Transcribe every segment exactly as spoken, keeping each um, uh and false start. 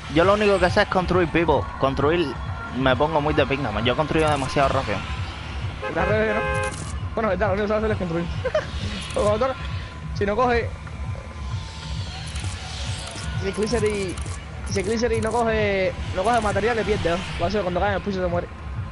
Yo lo único que sé es construir, people. Construir me pongo muy de pinga, man. Yo construyo demasiado rápido. Está al revés, ¿no? Bueno, verdad, lo único que sabe hacer es construir. Porque cuando tú- si no coge... Si Glycery... Si Glycery no coge... No coge material, le pierde, ¿no? Por eso cuando cae en el piso se muere.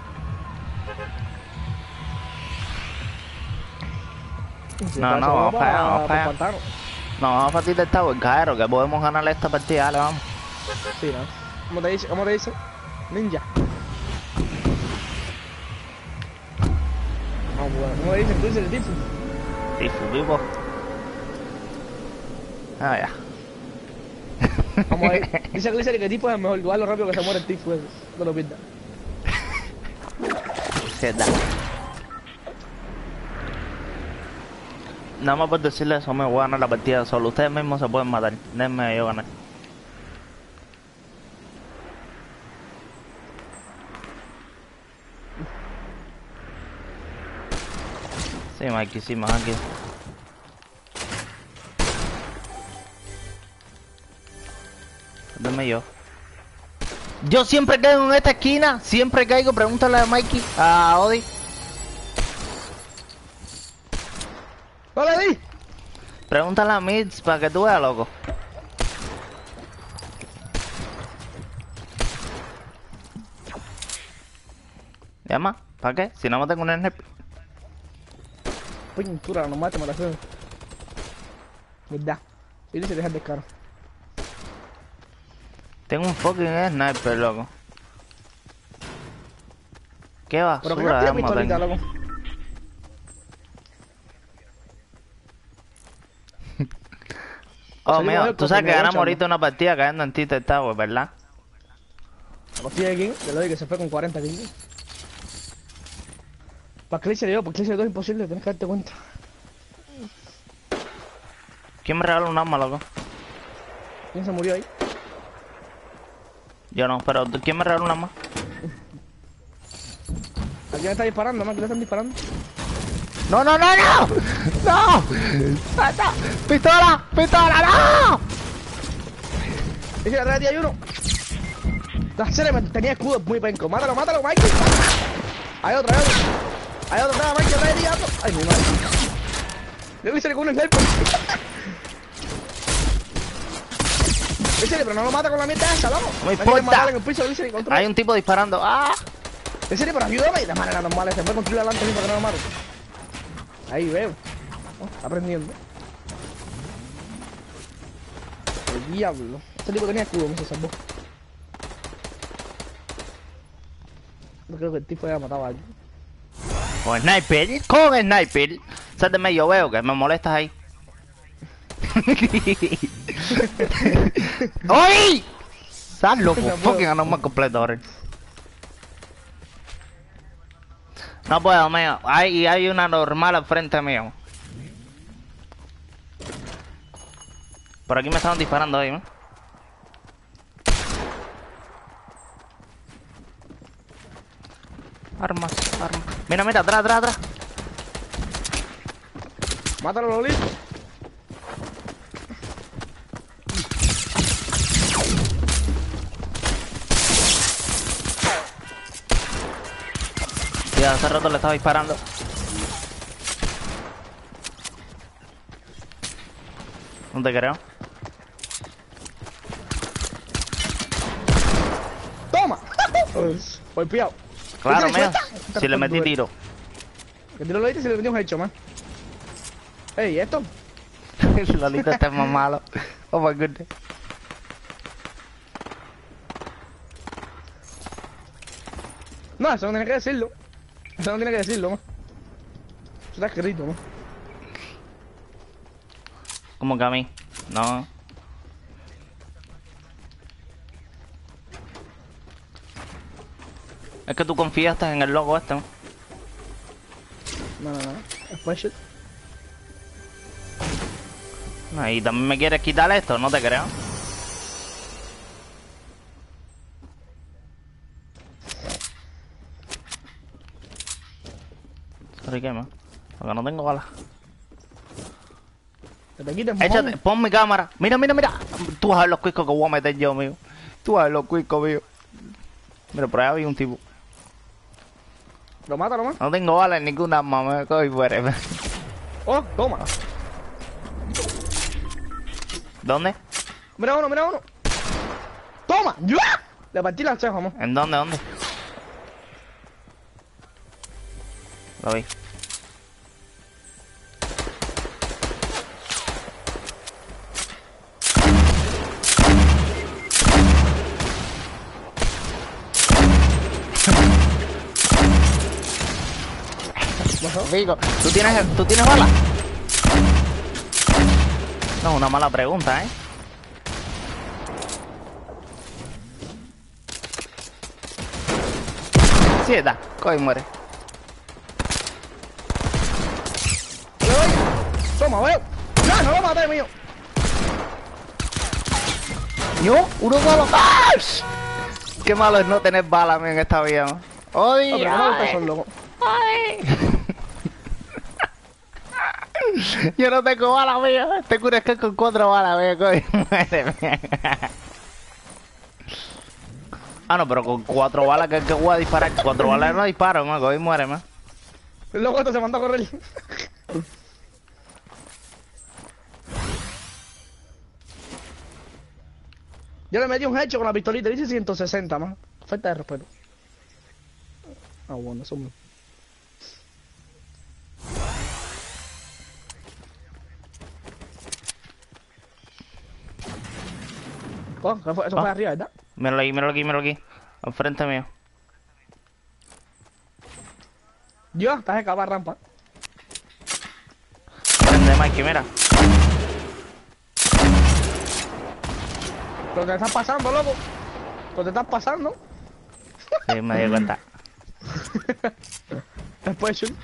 Si No, está- no, se va vamos para allá, vamos pa- para pa' allá. el pantano. No, vamos a partir del Tower, Caero, que podemos ganar esta partida, dale, vamos. Sí, ¿no? ¿Cómo te dice? ¿Cómo te dice? Ninja. No, bueno. ¿Cómo te dice Glycery, tipo? Tifu, vivo. Ah, ya. Vamos a ir. Dice Glycery que tipo es el mejor. Igual lo rápido que se muere el Tifu ese. No lo pierdas. Sí, da. Nada más por decirle eso me voy a ganar la partida solo. Ustedes mismos se pueden matar. Déjenme yo ganar. Sí, Mikey, sí, Mikey. Dame yo. Yo siempre caigo en esta esquina. Siempre caigo. Pregúntale a Mikey. A Odi. ¡No le di! Pregúntale a Mitz para que tú veas, loco. ¿Llama? ¿Para qué? Si no me tengo un sniper. Pintura, no mate, me la sé. ¿Verdad? Y dice dejar de caro. Tengo un fucking sniper, loco. ¿Qué Pero que basura de tira arma pistolita, tengo? loco. Oh, Salimos mío, del tú sabes que contenido, ganamos chamo. ahorita una partida cayendo en Tite Tower, ¿verdad? La costilla de King, que lo di que se fue con cuarenta King. Para Clice yo, para Clice dos es imposible, tenés que darte cuenta. ¿Quién me regaló un arma, loco? ¿Quién se murió ahí? Yo no, pero ¿quién me regaló un arma? ¿A quién está disparando, man? ¿Qué le están disparando? ¡No, no, no, no! ¡No! ¡Mata! ¡Pistola! ¡Pistola! ¡No! Dice atrás de ti hay uno. La serie tenía escudo muy penco. Mátalo, mátalo, Mikey. Hay otro, hay otro. Hay otro, nada, Mikey, atrás de ti, gato. Ay, mi madre. Le voy a hacer con un sniper. Dice, pero no lo mata con la mierda esa, loco. No me quieren importa. matar en el piso, dice, controla. Hay un tipo disparando. ¡Ah! Dice, pero ayúdame. De manera normal, se puede construir adelante mismo para que no lo mate. Ahí veo. Oh, está aprendiendo. El diablo. Este tipo tenía escudo, me se salvó. No creo que el tipo haya matado a alguien. Con sniper, con sniper. Sálteme, yo veo que me molestas ahí. ¡Oye! ¡Estás loco! No puedo. Fucking ganamos más completo ahora. No puedo, mío. Hay, hay una normal al frente mío. Por aquí me estaban disparando ahí, ¿no? Armas, armas. Mira, mira, atrás, atrás, atrás. Mátalo, Lolito. Ya hace rato le estaba disparando. No te creo. ¡Toma! Golpeado. Claro, ¿Viste? mío. Suelta. Si le metí tiro. Que tiro lo viste y se le metió un hecho, man. Ey, ¿esto? Lolito está más malo. Oh my goodness. No, eso no tiene que decirlo. Eso no tiene que decirlo, man. Eso está escrito, man. Como que a mí. No. Es que tú confiaste en el logo este, ¿no? No, no, no. Después shit. No, y también me quieres quitar esto, no te creo. Sorry, ¿qué, man? Porque no tengo balas. Que te quites, Échate, mojón. pon mi cámara. Mira, mira, mira. Tú vas a ver los cuicos que voy a meter yo, amigo. Tú a lo cuico, mío. Mira, por ahí había un tipo. Lo mata, lo mata. No tengo balas en ninguna arma, me cojo y muere. Oh, toma. ¿Dónde? Mira uno, mira uno. Toma. ¡Ya! Le partí la ceja, amor. ¿En dónde, dónde? Lo vi. Rico, ¿tú tienes, ¿tú tienes bala? No, es una mala pregunta, ¿eh? Sí, está. Coge y muere. Le doy. Toma, veo. No, no lo maté, mío. ¿Yo? ¿Uno solo? ¡Ah! Qué malo es no tener balas en esta vida, ¿no? ¡Ay! No, pero no me gusta ay, eso, loco. ay. Yo no tengo balas, mío. Te curas que con cuatro balas, mío. Coge y muere, mío. Ah, no, pero con cuatro balas que, que voy a disparar. Cuatro balas no disparo, ¿no? Coge y muere, ¿no? El loco esto se mandó a correr. Yo le metí un hecho con la pistolita, dice ciento sesenta, más. Falta de respeto. Ah, bueno, eso me... Oh, eso fue, eso fue Ah. arriba, ¿verdad? Míralo aquí, míralo aquí, míralo aquí. Al frente mío. Yo, estás escapando rampa. Prende, Mikey, mira. Pero te estás pasando, loco. Pero te estás pasando. Sí, me di cuenta. Después, chul.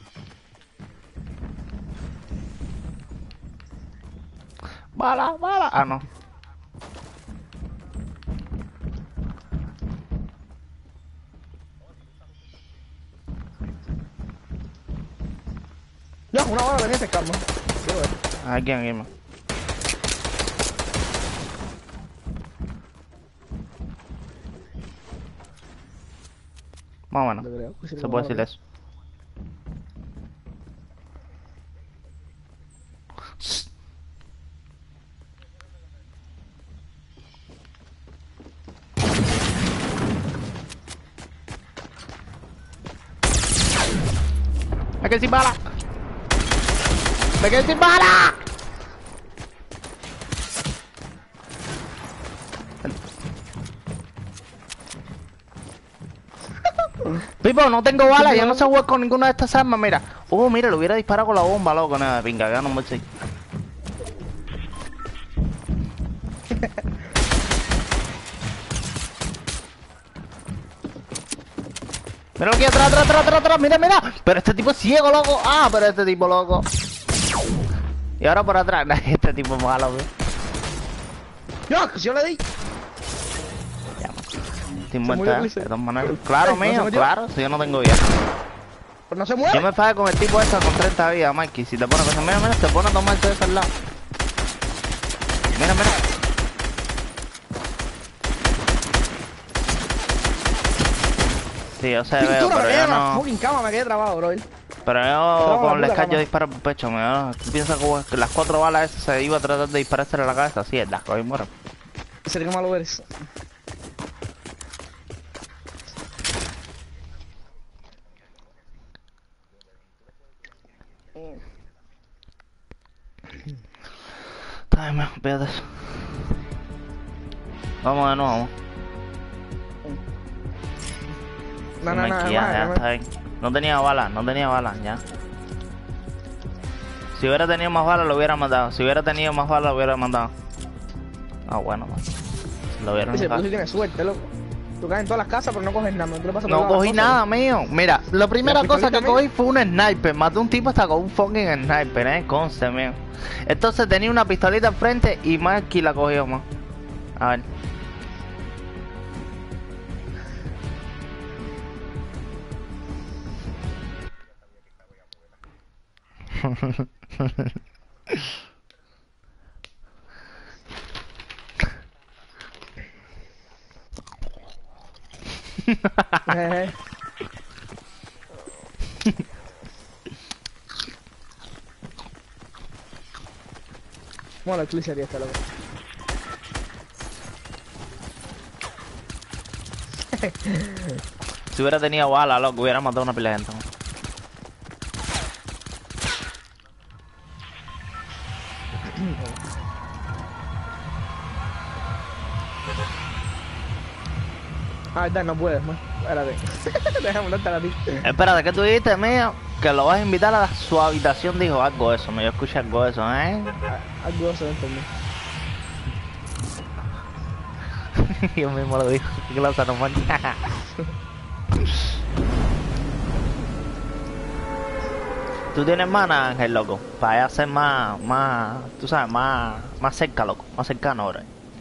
Bala, bala. Ah, no. Ya, una bala venía ese calma. Quiero ver. Aquí, aquí, más. Más o menos. Te creo. Pues sí, Se como puede bala decir venía. eso. Me quedé sin bala. Me quedé sin bala. Pipo, no tengo bala, yo no sé jugar con ninguna de estas armas, mira. Oh, mira, lo hubiera disparado con la bomba, loco, nada, pinga, ya no me sé. Mira aquí atrás, atrás, atrás, atrás, atrás, mira, mira. Pero este tipo es ciego, loco. Ah, pero este tipo, loco. Y ahora por atrás, este tipo es malo, güey. Yo, que si yo le di. Estoy murió muerta, Ulises. de todas maneras. Claro, Ay, ¿no se mío, murió? claro, si yo no tengo vida. Pero no se Yo mueve. me faje con el tipo este con treinta vidas, Mikey. Si te pone cosas, mira, mira, te pone a tomarse de ese lado. Mira, mira. Sí, yo sé, veo, Pintura, me pero quedé yo en la no... fucking cama, me quedé trabado, bro. Pero yo la con el puta Sky yo cama. disparo por pecho, mío. ¿Tú piensas que las cuatro balas esas se iba a tratar de dispararse en la cabeza? Sí, es la coge y muere. Sería que malo eres. Ay, me olvídate eso. Vamos de nuevo. No, no, no, Mikey, ya, ya no, está bien. No tenía balas, no tenía balas, ya. Si hubiera tenido más balas lo hubiera matado. Si hubiera tenido más balas lo hubiera matado. Ah, bueno, man. Lo hubiera Ese matado. tú sí tienes suerte, loco. Tú caes en todas las casas, pero no coges nada. No, te lo pasas por No todas las cogí cosas. nada, mío. Mira, la primera ¿La cosa que pistolita, cogí fue un sniper. Maté a un tipo hasta con un fucking sniper, eh. Conste, mío. Entonces tenía una pistolita enfrente y Mikey la cogió, más. A ver. Eh. Bueno, el clip sería este, loco. Si hubiera tenido bala, loco, hubiera matado a una pila de gente, ¿no? Ah, verdad, no puedes, man. Espérate. Déjame darte a ti. Espérate, ¿qué tú dijiste, mío? Que lo vas a invitar a su habitación, dijo algo de eso, me yo escuché algo de eso, ¿eh? Ah, algo se entendí. Yo mismo lo dijo, que lo normal. Tú tienes mana, Ángel, loco, para ya ser más, más, tú sabes, más, más cerca, loco, más cercano ahora.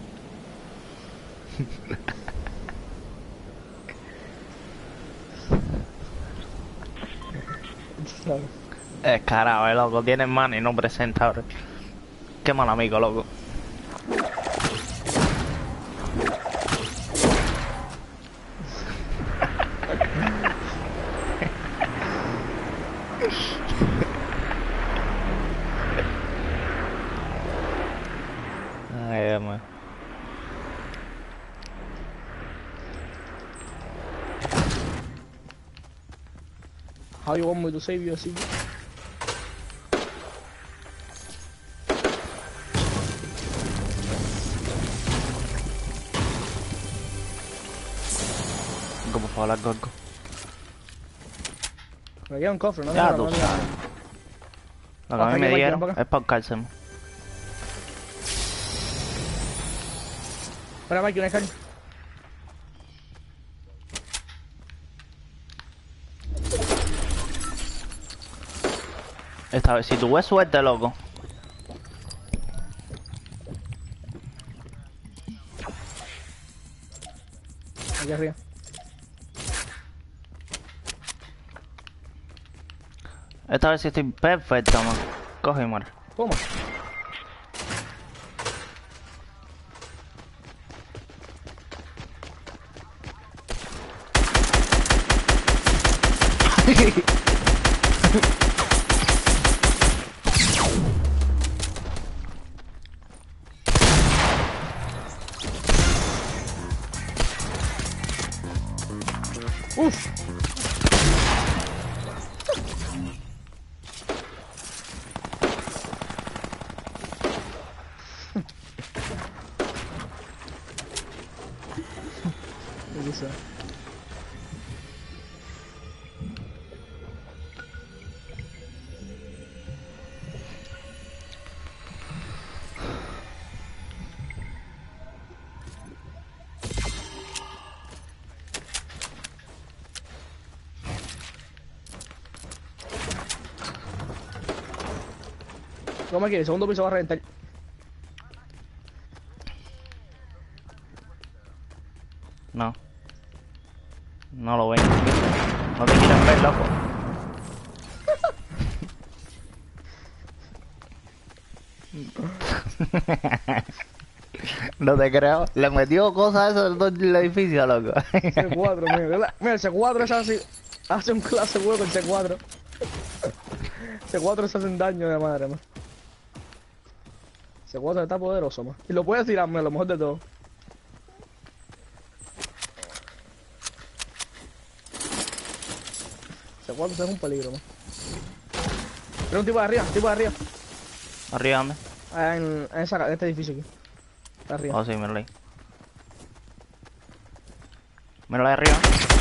Es carajo, eh, loco, tienes mana y no presenta ahora. Qué mal amigo, loco. Ay, Dios mío. How you want me to save you, así? Go, por favor, go, go. Me queda un cofre, ¿no? Ya, no, tú no, no, sabes. Lo que a Hasta mí me aquí, dieron para acá. es para el cárcel. Espera, Mike, una escala. Esta vez, si tuve suerte, loco. Aquí arriba. Esta vez sí estoy perfecto, man. Coge y muere. ¿Cómo? Uf. ¿Qué dice? ¿Cómo es que el segundo piso va a reventar? No. No lo ven. No te quieren ver, loco. No te creo. Le metió cosas a eso del edificio, loco. C cuatro, mira. Mira, el C cuatro es así. Hace un clase hueco el C cuatro. C cuatro se hacen daño de madre, man. C cuatro está poderoso, man. Y lo puedes tirarme, a lo mejor de todo. C cuatro es un peligro, man. Pero un tipo de arriba, un tipo de arriba. ¿Arriba dónde? Ah, en, en, esa, en este edificio aquí. Está arriba. Oh, sí, míralo ahí. Míralo ahí arriba.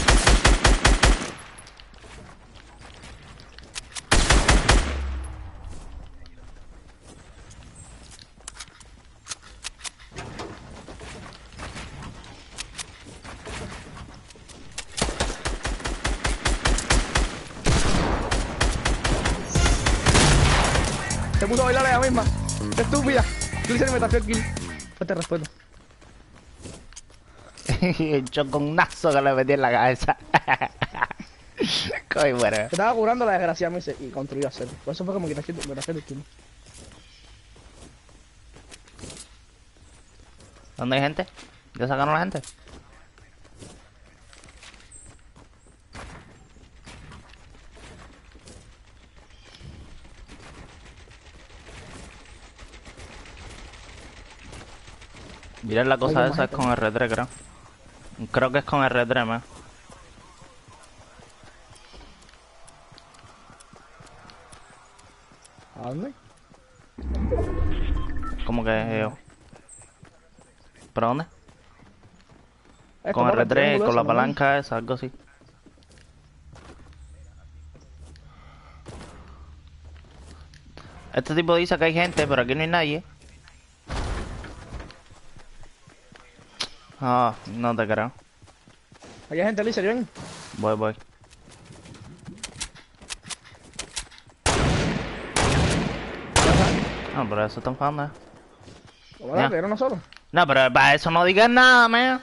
Se puso a bailar ella misma. Estúpida. Tú dices que me tapió el kill. Pues te respeto. El choconazo que le metí en la cabeza. Coy, bueno. Estaba curando la desgracia me y construyó a hacer. Por eso fue como que me tapió el kill. ¿Dónde hay gente? ¿Ya sacaron a la gente? Miren la cosa Hay esa más es con R tres, creo. Creo que es con R tres, man. ¿A dónde? ¿Cómo que es? ¿Para dónde? Es Con como el R tres, triángulo con ese, la ¿no? palanca esa, algo así. Este tipo dice que hay gente, pero aquí no hay nadie. Ah, no te creo. Aquí hay gente, Lizard, ven. Voy, voy. No, pero eso están fans, eh. Vamos a darle, era uno solo. No, pero para eso no digas nada, man.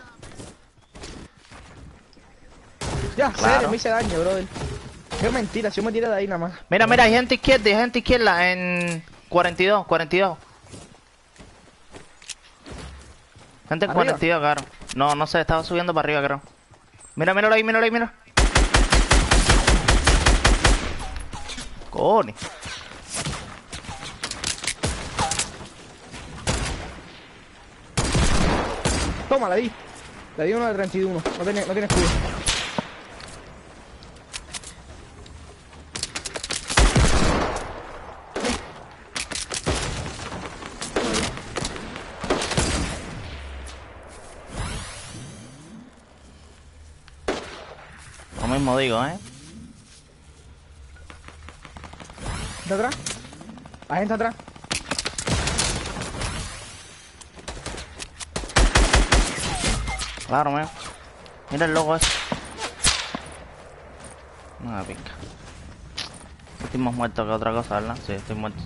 Ya, Claro. serio, me hice daño, brother. Qué mentira, si yo me tiré de ahí nada más. Mira, mira, hay gente izquierda, hay gente izquierda en cuarenta y dos, cuarenta y dos. Gente en ¿Arriba? cuarenta y dos, claro. No, no sé, estaba subiendo para arriba, creo. Mira, míralo ahí, míralo ahí, mira. Cojones. Toma, le di. Le di uno de treinta y uno. No tiene, no tiene escudo. Lo mismo digo, ¿eh? ¿De atrás? Hay gente atrás. Claro, man. Mira el logo ese. Una pinca. Estoy más muerto que otra cosa, ¿verdad? Sí, estoy muerto.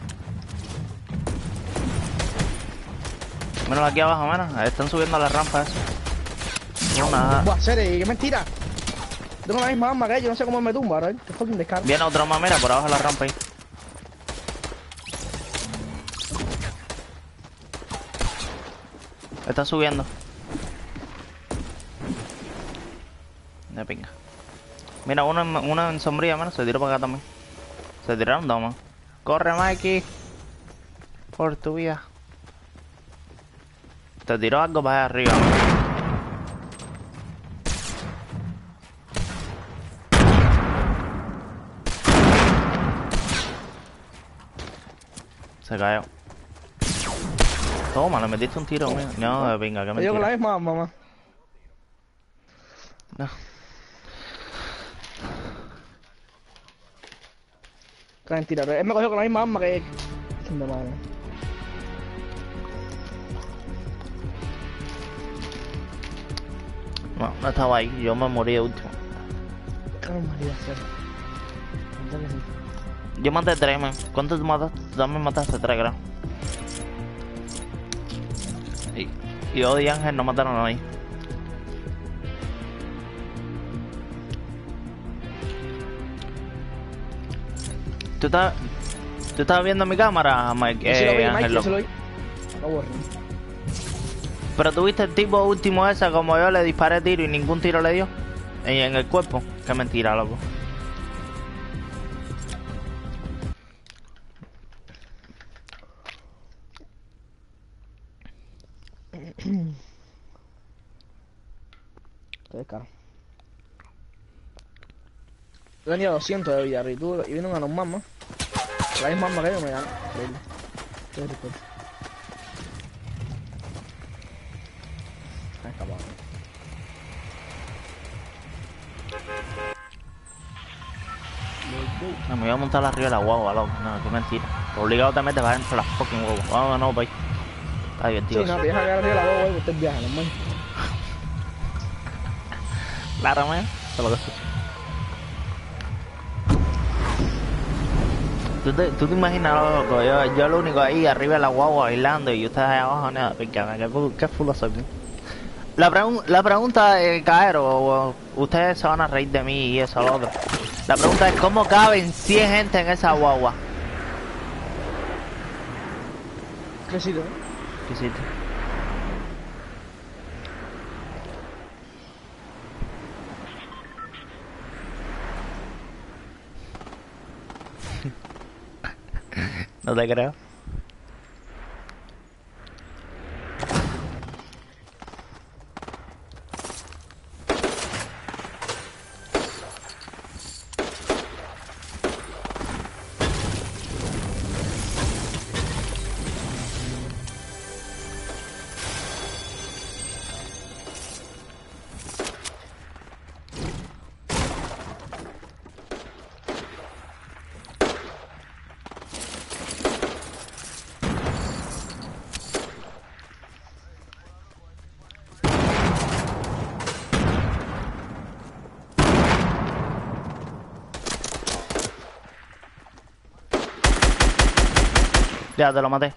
Míralo aquí abajo, mira. Están subiendo las rampas. No, nada. Buah, serio, qué mentira. Tengo la misma arma que ellos, no sé cómo me tumba, ¿verdad? Qué fucking descaro. Viene otro más, mira, por abajo de la rampa ahí. Está subiendo. De pinga. Mira, uno en, uno en sombría, mano. Se tiró para acá también. Se tiraron dos, man. Corre, Mikey. Por tu vida. Te tiró algo para allá arriba, man. Se cayó. Toma, le metiste un tiro, mira. No, de pinga, que Me dio con la mentira. misma arma, mamá. No. Qué mentira, él me cogió con la misma arma que... De madre. No, no estaba ahí. Yo me morí de último. Qué María, serio. Verdad que sí. Yo maté tres, man. ¿Cuántos mataste? Tú también mataste tres, creo. Y, y Odd y Ángel no mataron a nadie. ¿Tú estás, ¿Tú estás viendo mi cámara, Mike? Yo sí lo vi, Eh, Mike, Ángel, yo sí loco. lo vi. No borré. Pero tuviste el tipo último ese, como yo le disparé tiro y ningún tiro le dio. En, en el cuerpo. Qué mentira, loco. Qué descaro. Yo tenía doscientos de vida, y tú, y vino una normal, ¿no? La misma arma que yo me ganó. Increíble. Qué respeto. Está escapado. No, me voy a montar arriba de la guagua, loco. No, qué mentira. Obligado te metes para dentro de las fucking guaguas. Vamos, no, país. Está divertido. Sí, no, te deja quedar arriba de la boba y usted viaja, normal. Claro, man. Eso es lo que es. ¿Tú te, ¿Tú te imaginas, loco? Yo, yo lo único ahí arriba de la guagua bailando y ustedes ahí abajo, nada, pica, qué, qué fulo soy. La, pregun la pregunta, eh, Caero, ustedes se van a reír de mí y eso, lo otro. La pregunta es, ¿cómo caben cien gente en esa guagua? ¿Qué sitio, eh? ¿Qué hiciste? No te creo. Ya, te lo maté.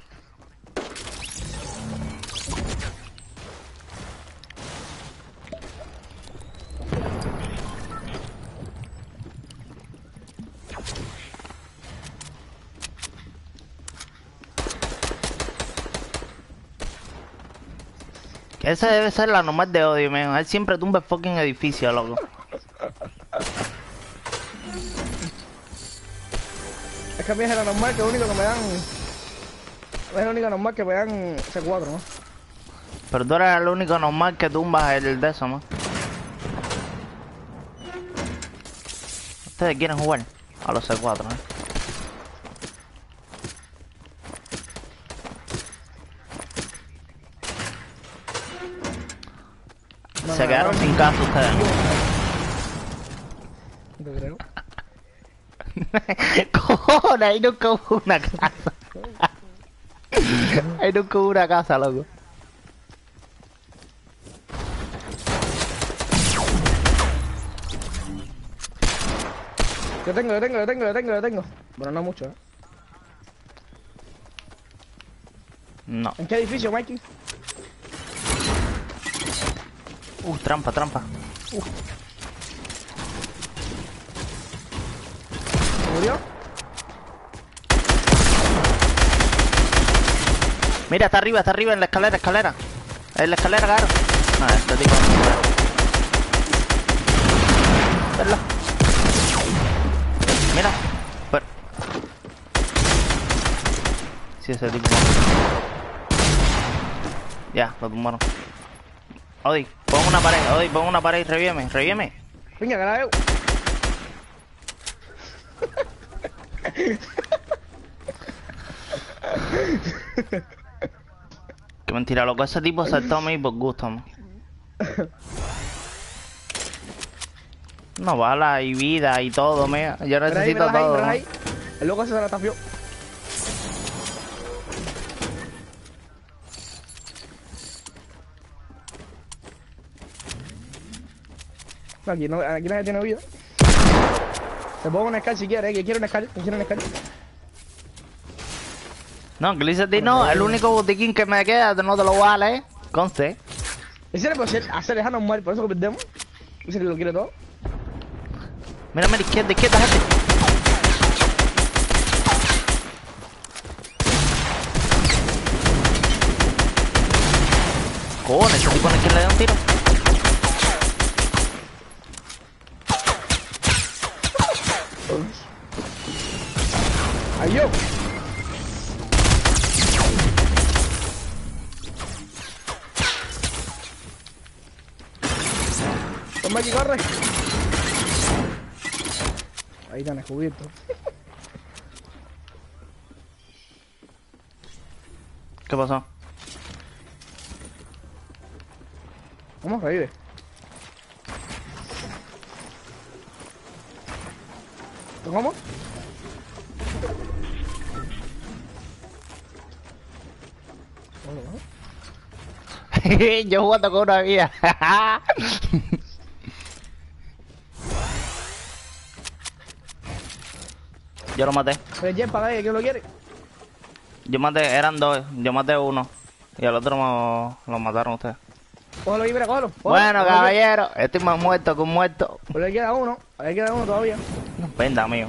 Esa debe ser la normal de odio, man. Él siempre tumba el fucking edificio, loco. Es que a mí es la normal, que es lo único que me dan... Es la única normal que me dan C cuatro, ¿no? Pero tú eres el único normal que tumbas el de eso, man. Ustedes quieren jugar a los C cuatro, ¿eh? No, Se no, quedaron no, sin casa ustedes. No te creo. Cojones, ahí nunca hubo una casa. Ahí nunca hubo una casa, loco. Yo tengo, yo tengo, yo tengo, yo tengo, yo tengo. Bueno, no mucho, ¿eh? No. ¿En qué edificio, Mikey? Uh, trampa, trampa. Uh. ¿Se murió? Mira, está arriba, está arriba en la escalera, escalera. En la escalera, claro. No, este tipo no. Verlo. Mira. Pero... Sí, ese tipo no. Ya, lo tumbaron. Odi, pon una pared, Odi, pon una pared y revíeme, revíeme. Venga, que la veo. Qué mentira, loco, ese tipo saltó a mí por gusto, man. No, balas y vida y todo, mira. Yo Mira ahí, necesito mira ahí, todo. mira ¿no? ahí. El loco ese se la tapió. No, aquí, no, aquí nadie tiene vida. Te pongo un Scar si quieres, que quiero un Scar, que quiero un Scar. No, que le dice a ti, no, el único botiquín que me queda no te lo vale, ¿eh? Conste. Ese le puede hacer, hacer es anormal, por eso que perdemos. Ese que lo quiere todo. Mira, mira, izquierda, izquierda, gente. Cojones, ese tipo no es quien le da un tiro. ¡Ay, yo! Toma aquí, corre. Ahí están descubiertos. ¿Qué pasó? ¿Cómo revive? ¿Cómo? Yo jugando con una vida. Yo lo maté. El jet para ver, ¿quién lo quiere? Yo maté, eran dos. Yo maté uno. Y al otro me, lo mataron ustedes. Cógelo ahí, mira, cógelo. cógelo. Bueno, caballero, estoy más muerto que un muerto. Pero le queda uno, le queda uno todavía. No, venda, mío.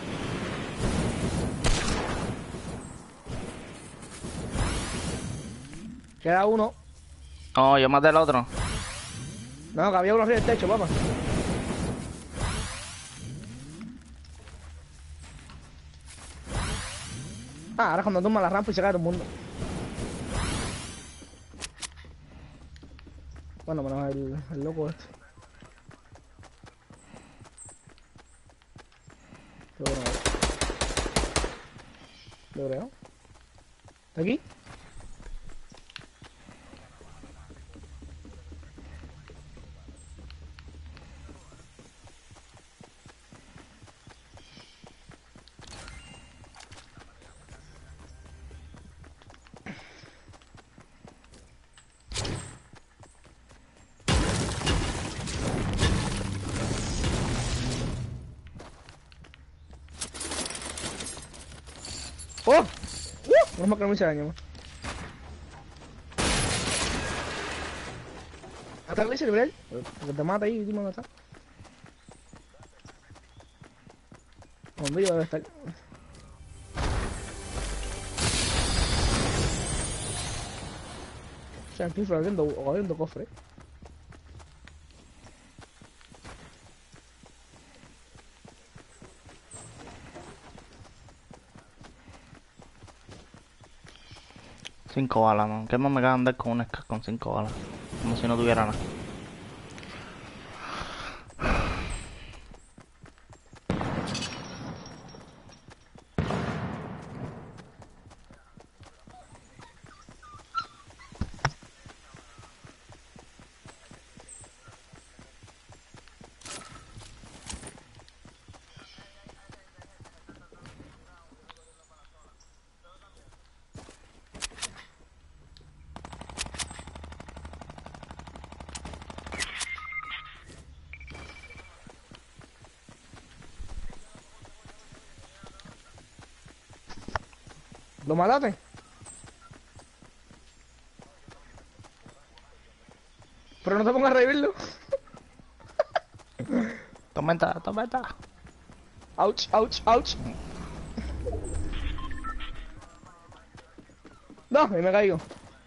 Queda uno. No, yo maté al otro. No, que había uno arriba del techo, papá. Ah, ahora cuando tumba la rampa y se cae todo el mundo. Bueno, menos el, el loco este. Qué bueno. Lo creo. ¿Está aquí? ¡Oh! ¡Uh! No más que no me hice daño, man. ¿Está el Glitcher, Brel? Que te mata ahí, dime dónde está. ¿Dónde yo debe estar? O sea, estoy abriendo, abriendo cofre. Cinco balas, man. ¿Qué más me queda andar con un Scar con cinco balas? Como si no tuviera nada. ¿Lo mataste? Pero no te pongas a revivirlo. Tormenta, tormenta. Ouch, ouch, ouch. No, ahí me caigo.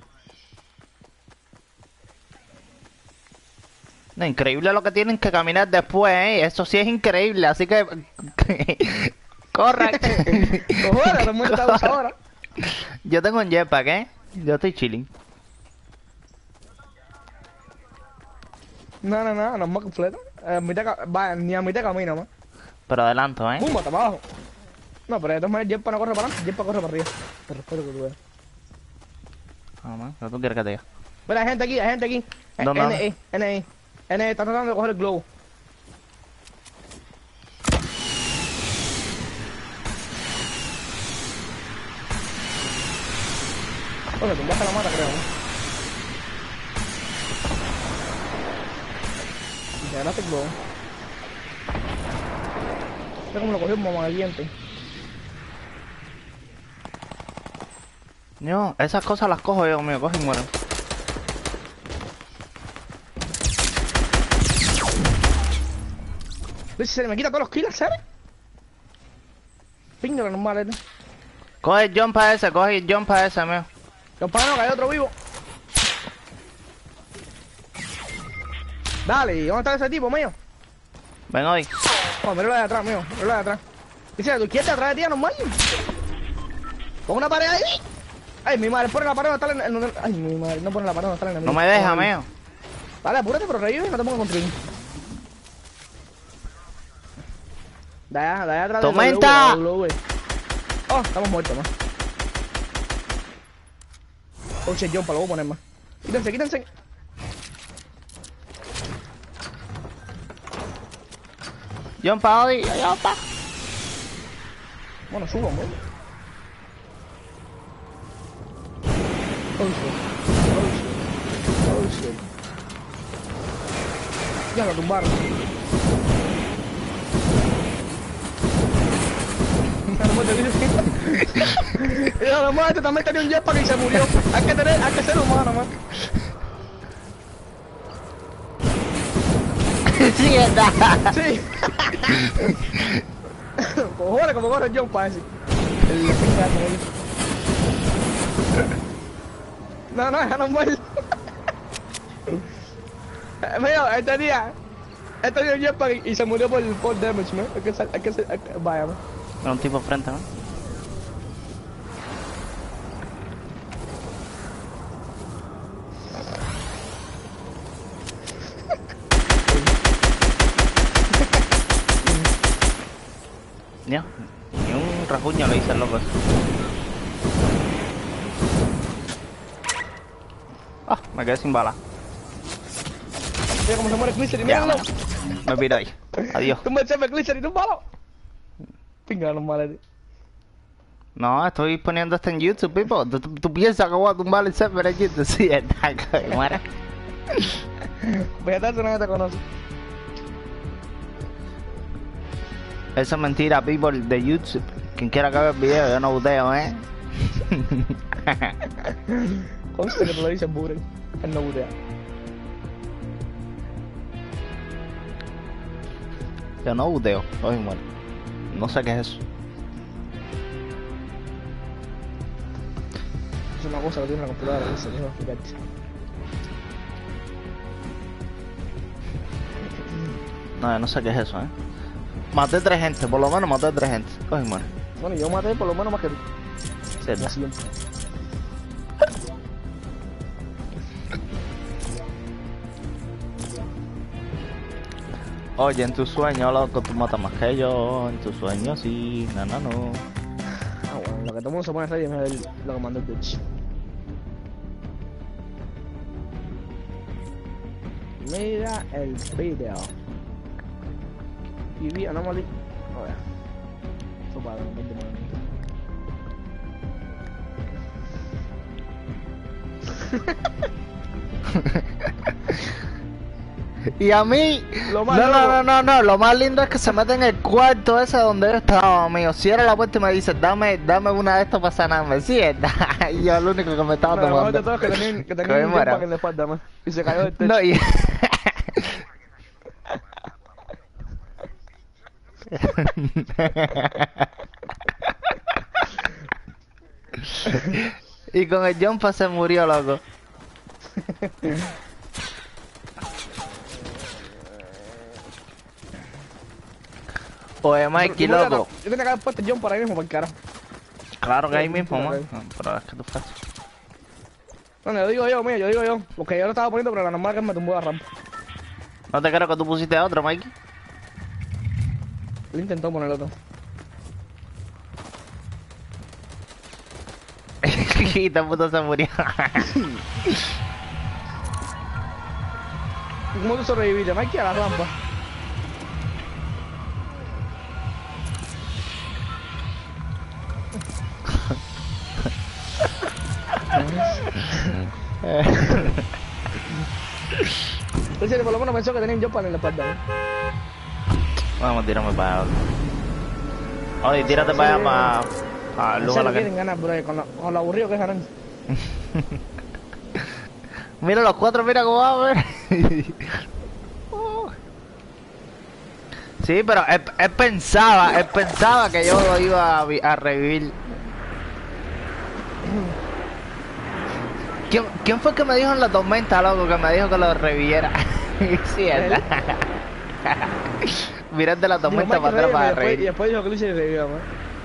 No, increíble lo que tienen que caminar después, ¿eh? Eso sí es increíble, así que... Corre. Cojones, todo el mundo está dos ahora. Yo tengo un jetpack, ¿eh? Yo estoy chilling. No, no, no, no es más completo. Eh, mitad ca- va, ni a mitad camino, más. Pero adelanto, ¿eh? ¡Bum! Hasta abajo. No, pero de todas maneras, Jetpack no corre para adelante, Jetpack corre para arriba. Te respeto que tú veas. Ah, man, ¿qué tú quieres que te diga? Mira, hay gente aquí, hay gente aquí. Eh, ¿Dónde, N E, N E. N E está tratando de coger el globo. Oye, tumbaste la mata, creo, ¿no? Y te ganaste el globo. Mira cómo lo cogió un mamadiente. No, esas cosas las cojo yo, mío, cojo y muero. Se me quita todos los kills, ¿sabes? Pingo lo normal, este. Coge el jump a ese, coge el jump a ese, mío. Los pájaros, que hay otro vivo. Dale, ¿dónde está ese tipo, mío? Ven hoy. Oh, mira lo de atrás, mío. Mira lo de atrás. Dice, ¿tú quieres atrás de ti, normal? Pon una pared ahí. Ay, mi madre, pone la pared donde está el enemigo. Ay, mi madre, no pone la pared donde está el enemigo. No me deja, mío. Vale, apúrate, pero revive, no te pongas contra mí. De allá, de allá atrás. ¡Tormenta! De W, de W. Oh, estamos muertos, más. Oh, shit, John, para lo voy a poner más. Quítense, quítense. Jump pa hoy, jump pa. Bueno, suban, güey. Oh, shit. Oh, shit. Oh, shit. Ya lo tumbaron. Ya la muerte también tenía un jetpack y se murió. Hay que tener, hay que ser humano, man. Sí, está. Sí. Cojones, como corre John para ese. No, no, ya no muere. Mío, este día, este día un jetpack y se murió por, por damage, man. Hay que ser, hay que ser, hay que, vaya, man. Era un tipo enfrente, ¿no? Ya, ni un rasguño le hice al loco. Ah, me quedé sin bala. Mira cómo se muere Glitcher y Ya, míralo. me piro ahí. Adiós. Tú me echas Glitcher y tú malo. Pinga, los males. No, estoy poniendo esto en YouTube, people. ¿Tú, tú, tú piensas que voy a tumbar el server en YouTube? Sí, está, que muera. Voy a estar nadie te conoce. Esa es mentira, people, de YouTube. Quien quiera que vea el video, yo no buteo, ¿eh? Conste que tú le dices Buren. Él no burea. Yo no buteo. Oye, bueno. No sé qué es eso. Es una cosa que tiene la computadora, no sé, déjame explicarte. No, yo no sé qué es eso, eh. Maté tres gente, por lo menos maté tres gente. Coge, muere. Bueno, yo maté por lo menos más que tú. Cierto. Como siempre. Oye, en tu sueño, loco, tú matas más que yo. En tu sueño, sí, no, no, no. Ah, bueno, lo que todo el mundo se pone a hacer es ver lo que mandó el Twitch. Mira el video. Y vi anomaly. A ver. Eso para no te Y a mí, Lo más no, no, loco. no, no, no, lo más lindo es que se mete en el cuarto ese donde yo estaba, amigo. Cierra la puerta y me dice, dame, dame una de estas para sanarme, ¿cierto? Y yo lo único que me estaba No, lo mejor de tomando. todo es que tenía, que tenía Que me un muera. jump en la espalda, man. Y se cayó del techo. No, y... y con el jumpa se murió, loco. Oye, Mikey, Yo me hubiera- loco. Yo tenía que haber puesto el jump por ahí mismo, por el carajo. Claro que ahí Sí, mismo, claro, man. ahí. No, pero es que tú fue. No, yo digo yo, mira, yo digo yo. Porque yo lo estaba poniendo, pero la normal que me tumbó la rampa. No te creo que tú pusiste a otro, Mikey. Él intentó poner otro. Y esta puta se murió. ¿Y cómo tú sobreviviste, Mikey, a la rampa? Ese por lo menos pensó que tenía un jump en la espalda, ¿eh? Vamos, tírame para allá. Oye, tírate para allá para... para el En lugar a serio la quieren que... ganar, bro, con lo, con lo aburrido que es ganar. Mira los cuatro, mira cómo va, a ver. Sí, pero él, él pensaba, él pensaba que yo lo iba a, vi- a revivir. ¿Quién, ¿Quién fue el que me dijo en la tormenta, loco, que me dijo que lo reviviera? Sí, ¿verdad? Mira el de la tormenta Dijo, para atrás Mikey, para revive, y después, y reír. después dijo que Luis se revivió, man.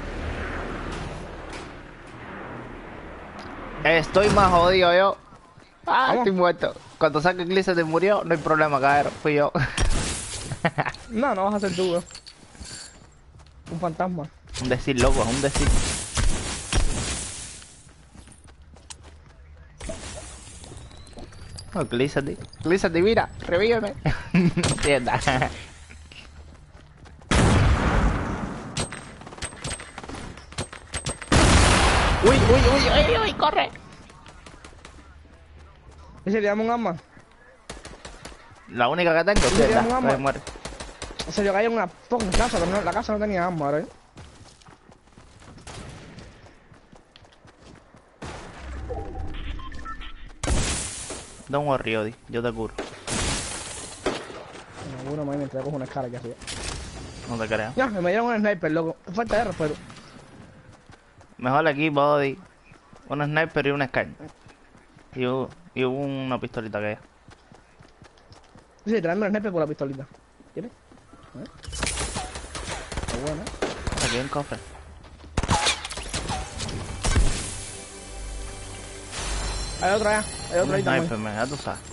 Estoy más jodido yo. Ah, Vamos. estoy muerto. Cuando saque el se te murió, no hay problema, cabrón. Fui yo. No, no vas a ser tú, bro. Un fantasma. Un decir, loco, es un decir. Oh, Glizzy, Glizzy, mira, revíveme. Entienda. Uy, uy, uy, uy, uy, corre. Ese le damos un arma. La única que tengo, ¿Y le ¿entienda? damos un Me arma? muere. En serio, que hay en una fucking casa, pero no, la casa no tenía arma, ¿eh? Don't worry, Odi, yo te curo. Bueno, man, te cojo una escala que hacía. No te creas. Ya, me dieron un sniper, loco. Falta de respeto. Mejor equipo, Odi. Un sniper y un sky. Y, u- y una pistolita que hay. Sí, traeme un sniper por la pistolita. ¿Quieres? A ver. Está buena. Aquí hay un cofre. Hay otra ya. Hay Un otra ahí sniper, también. man, ya tú sabes.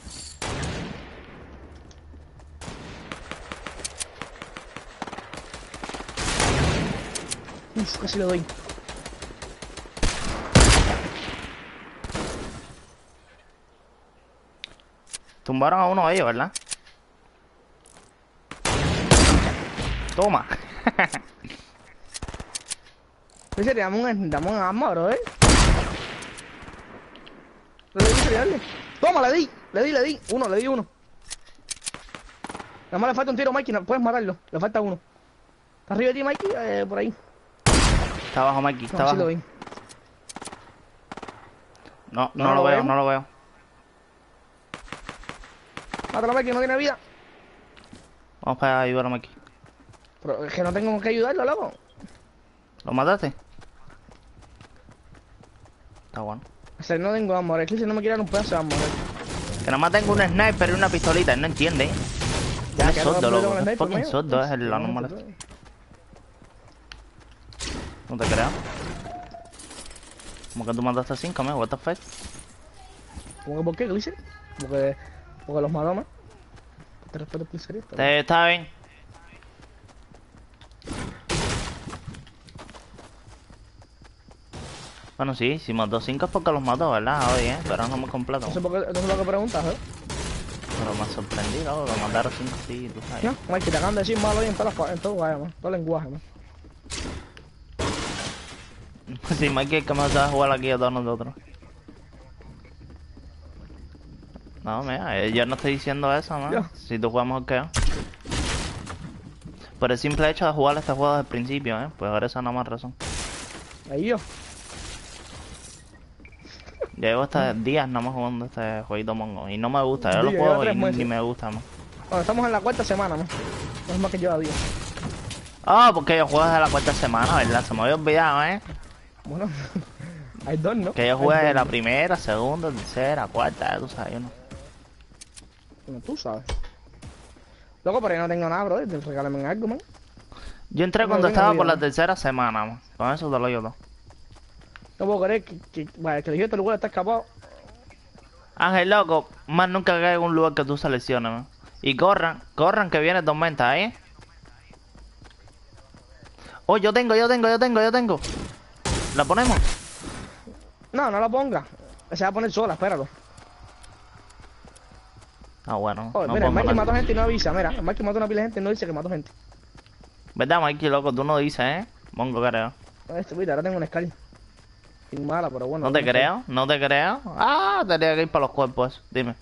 Uf, casi lo doy. Tumbaron a uno de ellos, ¿verdad? Toma. Dice, dame un, dame un arma, bro, ¿eh? Le di, le di. Toma, le di, le di, le di. Uno, le di uno. Nada más le falta un tiro, Mikey, no puedes matarlo. Le falta uno. ¿Está arriba de ti, Mikey? Eh, por ahí. Está abajo, Mikey, está No, sí lo abajo. vi. No, no, No, lo lo veo, vemos. no lo veo. Mátalo, Mikey, no tiene vida. Vamos para ayudarme aquí. Pero es que no tengo que ayudarlo, loco. ¿Lo mataste? Está bueno. O sea, no tengo amor. Es que si no me quiere dar un pedazo de amor. Que nada más tengo un sniper y una pistolita, él no entiende. Ya, Es que no sordo, me puedo loco. con el Es sniper, fucking mío. sordo, es el No, anormal no, este. No te creo. ¿Cómo que tú mataste a cinco, man? What the fuck? ¿Cómo que por qué, Glycerin? Porque, porque los mató más. Te respeto, Glycerin. pero- Te- Está bien. Bueno, sí, si mató cinco es porque los mató, ¿verdad? Oye, pero no me completo. No sé por qué, no sé por qué preguntas, ¿eh? Pero me sorprendí, ¿no? Lo mandaron cinco, sí, tú sabes. No, Mike, te acaban de decir malo hoy en todas las en todo, vaya, man. Todo el lenguaje, man. Sí, Mikey, que me vas a jugar aquí a todos nosotros. No, mira, eh, yo no estoy diciendo eso, man. Ya. Si tú juegas mejor que yo. Por el simple hecho de jugar este juego desde el principio, ¿eh? Pues ahora esa no más razón. Ahí yo. Yo llevo estos días nada más jugando este jueguito mongo. Y no me gusta, yo Días, lo lleva juego y tres meses. ni me gusta, man. Bueno, estamos en la cuarta semana, man. No es más que lleva días. Ah, porque yo juego desde la cuarta semana, ¿verdad? Se me había olvidado, ¿eh? Bueno, hay dos, ¿no? Que yo Hay jugué dos, de la ¿no? primera, segunda, tercera, cuarta, tú sabes, yo no. Bueno, tú sabes. Loco, pero yo no tengo nada, bro. Regálame algo, man. Yo entré No cuando tengo estaba vida, por la ¿no? tercera semana, man. Con eso te lo digo todo. No puedo creer que, que, vaya, que el este lugar está escapado. Ángel, loco, más nunca caiga en un lugar que tú selecciones, man. Y corran, corran que viene tormenta, ¿eh? Oh, yo tengo, yo tengo, yo tengo, yo tengo. ¿La ponemos? No, no la ponga. Se va a poner sola, espéralo. Ah, bueno. Joder, no mira, el pongo Mikey la- mató gente y no avisa. Mira, el Mikey mató una pila de gente y no dice que mató gente. ¿Verdad, Mikey, loco? Tú no dices, ¿eh? Mongo, creo. Este, mira, ahora tengo una Sky. Sin mala, pero bueno. No te una Sky. creo, no te creo. Ah, tenía que ir para los cuerpos, dime.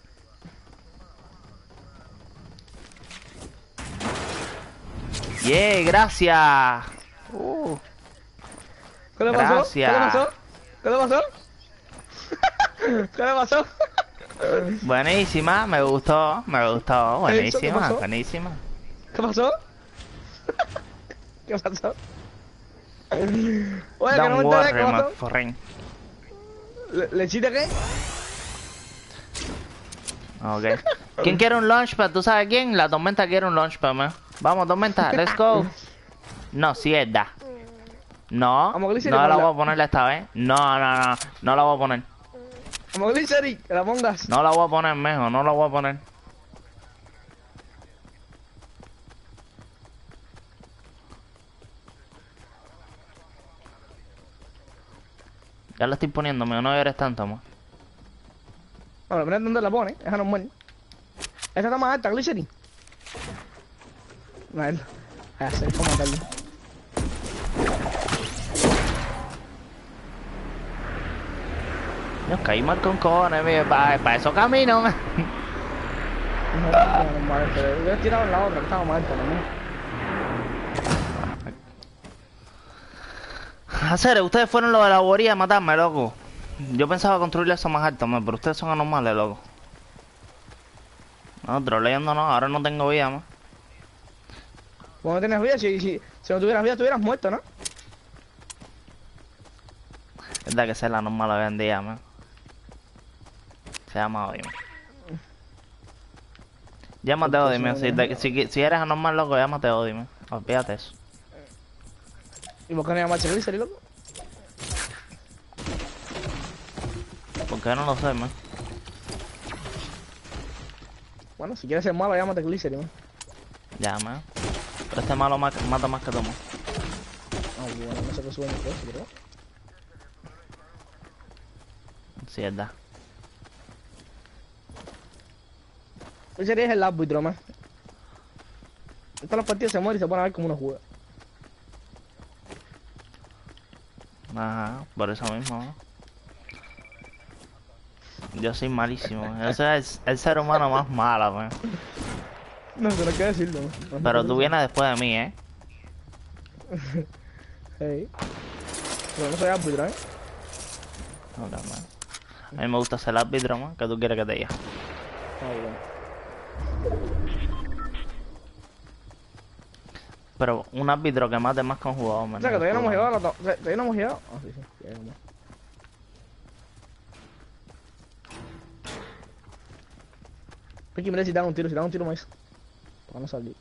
Yeah, gracias. Uh, ¿Qué le pasó? Gracias. ¿Qué le pasó? ¿Qué le pasó? ¿Qué le pasó? buenísima, me gustó, me gustó. ¿Eso qué Buenísima, pasó? buenísima. ¿Qué pasó? ¿Qué pasó? Oye, que no me Don't enteré, ¿qué worry, pasó? my friend. ¿Le, ¿Le hiciste qué? Ok. ¿Quién quiere un launchpad? ¿Tú sabes quién? La tormenta quiere un launchpad, man. Vamos, tormenta, let's go. No, si es da. No, Vamos, Glycerin, no la ponla. voy a poner esta vez. No, no, no, no la voy a poner. Como Glycerin, que la pongas. No la voy a poner, mejor, no la voy a poner. Ya la estoy poniendo, no eres tanto, más. Bueno, mira dónde la pone, esa normal. Esta está más alta, Glycerin. A ver, a hacer como matarlo. Yo caí mal con cojones, para pa eso camino, man. No, no, no, vale, pero yo he tirado en la otra, que estaba más alta, ¿no? Hacer, ustedes fueron los de la bobería a matarme, loco. Yo pensaba construirle eso más alto, man, pero ustedes son anormales, loco. No, troleando no, ahora no tengo vida, más. Vos no tienes vida, si, si, si no tuvieras vida, estuvieras muerto, ¿no? Es de que ser la normal hoy en día, man. Se llama hoy, man. Llámate Porque Odime, si si, no, de- no. si, si eres anormal, loco, llámate Odime. Olvídate eso. ¿Y por qué no llamarse Glycerin, loco? ¿Por qué no lo sé, man? Bueno, si quieres ser malo, llámate Glycerin, man. Ya, man. Pero este malo ma- mata más que tú, man. Ah, bueno, no sé qué sube mi precio, pero... Sí, es verdad. Glycerin es el árbitro, man. En todos los partidos se muere y se pone a ver cómo uno juega. Ajá, por eso mismo, ¿no? Yo soy malísimo. Ese es el ser humano más malo, man. No sé qué decirlo, man. No sé Pero qué tú decirlo. vienes después de mí, ¿eh? Hey. Pero no soy árbitro, ¿eh? Ok, man. A mí me gusta ser el árbitro más, que tú quieres que te diga. Ay, bueno. Pero un árbitro que mate más que un jugador, O sea, que todavía no hemos llegado a la... to- Todavía no hemos llegado. Ah, sí, sí. Ya llegamos. Piqui, mira si dan un tiro, si dan un tiro me dice. Para no salir.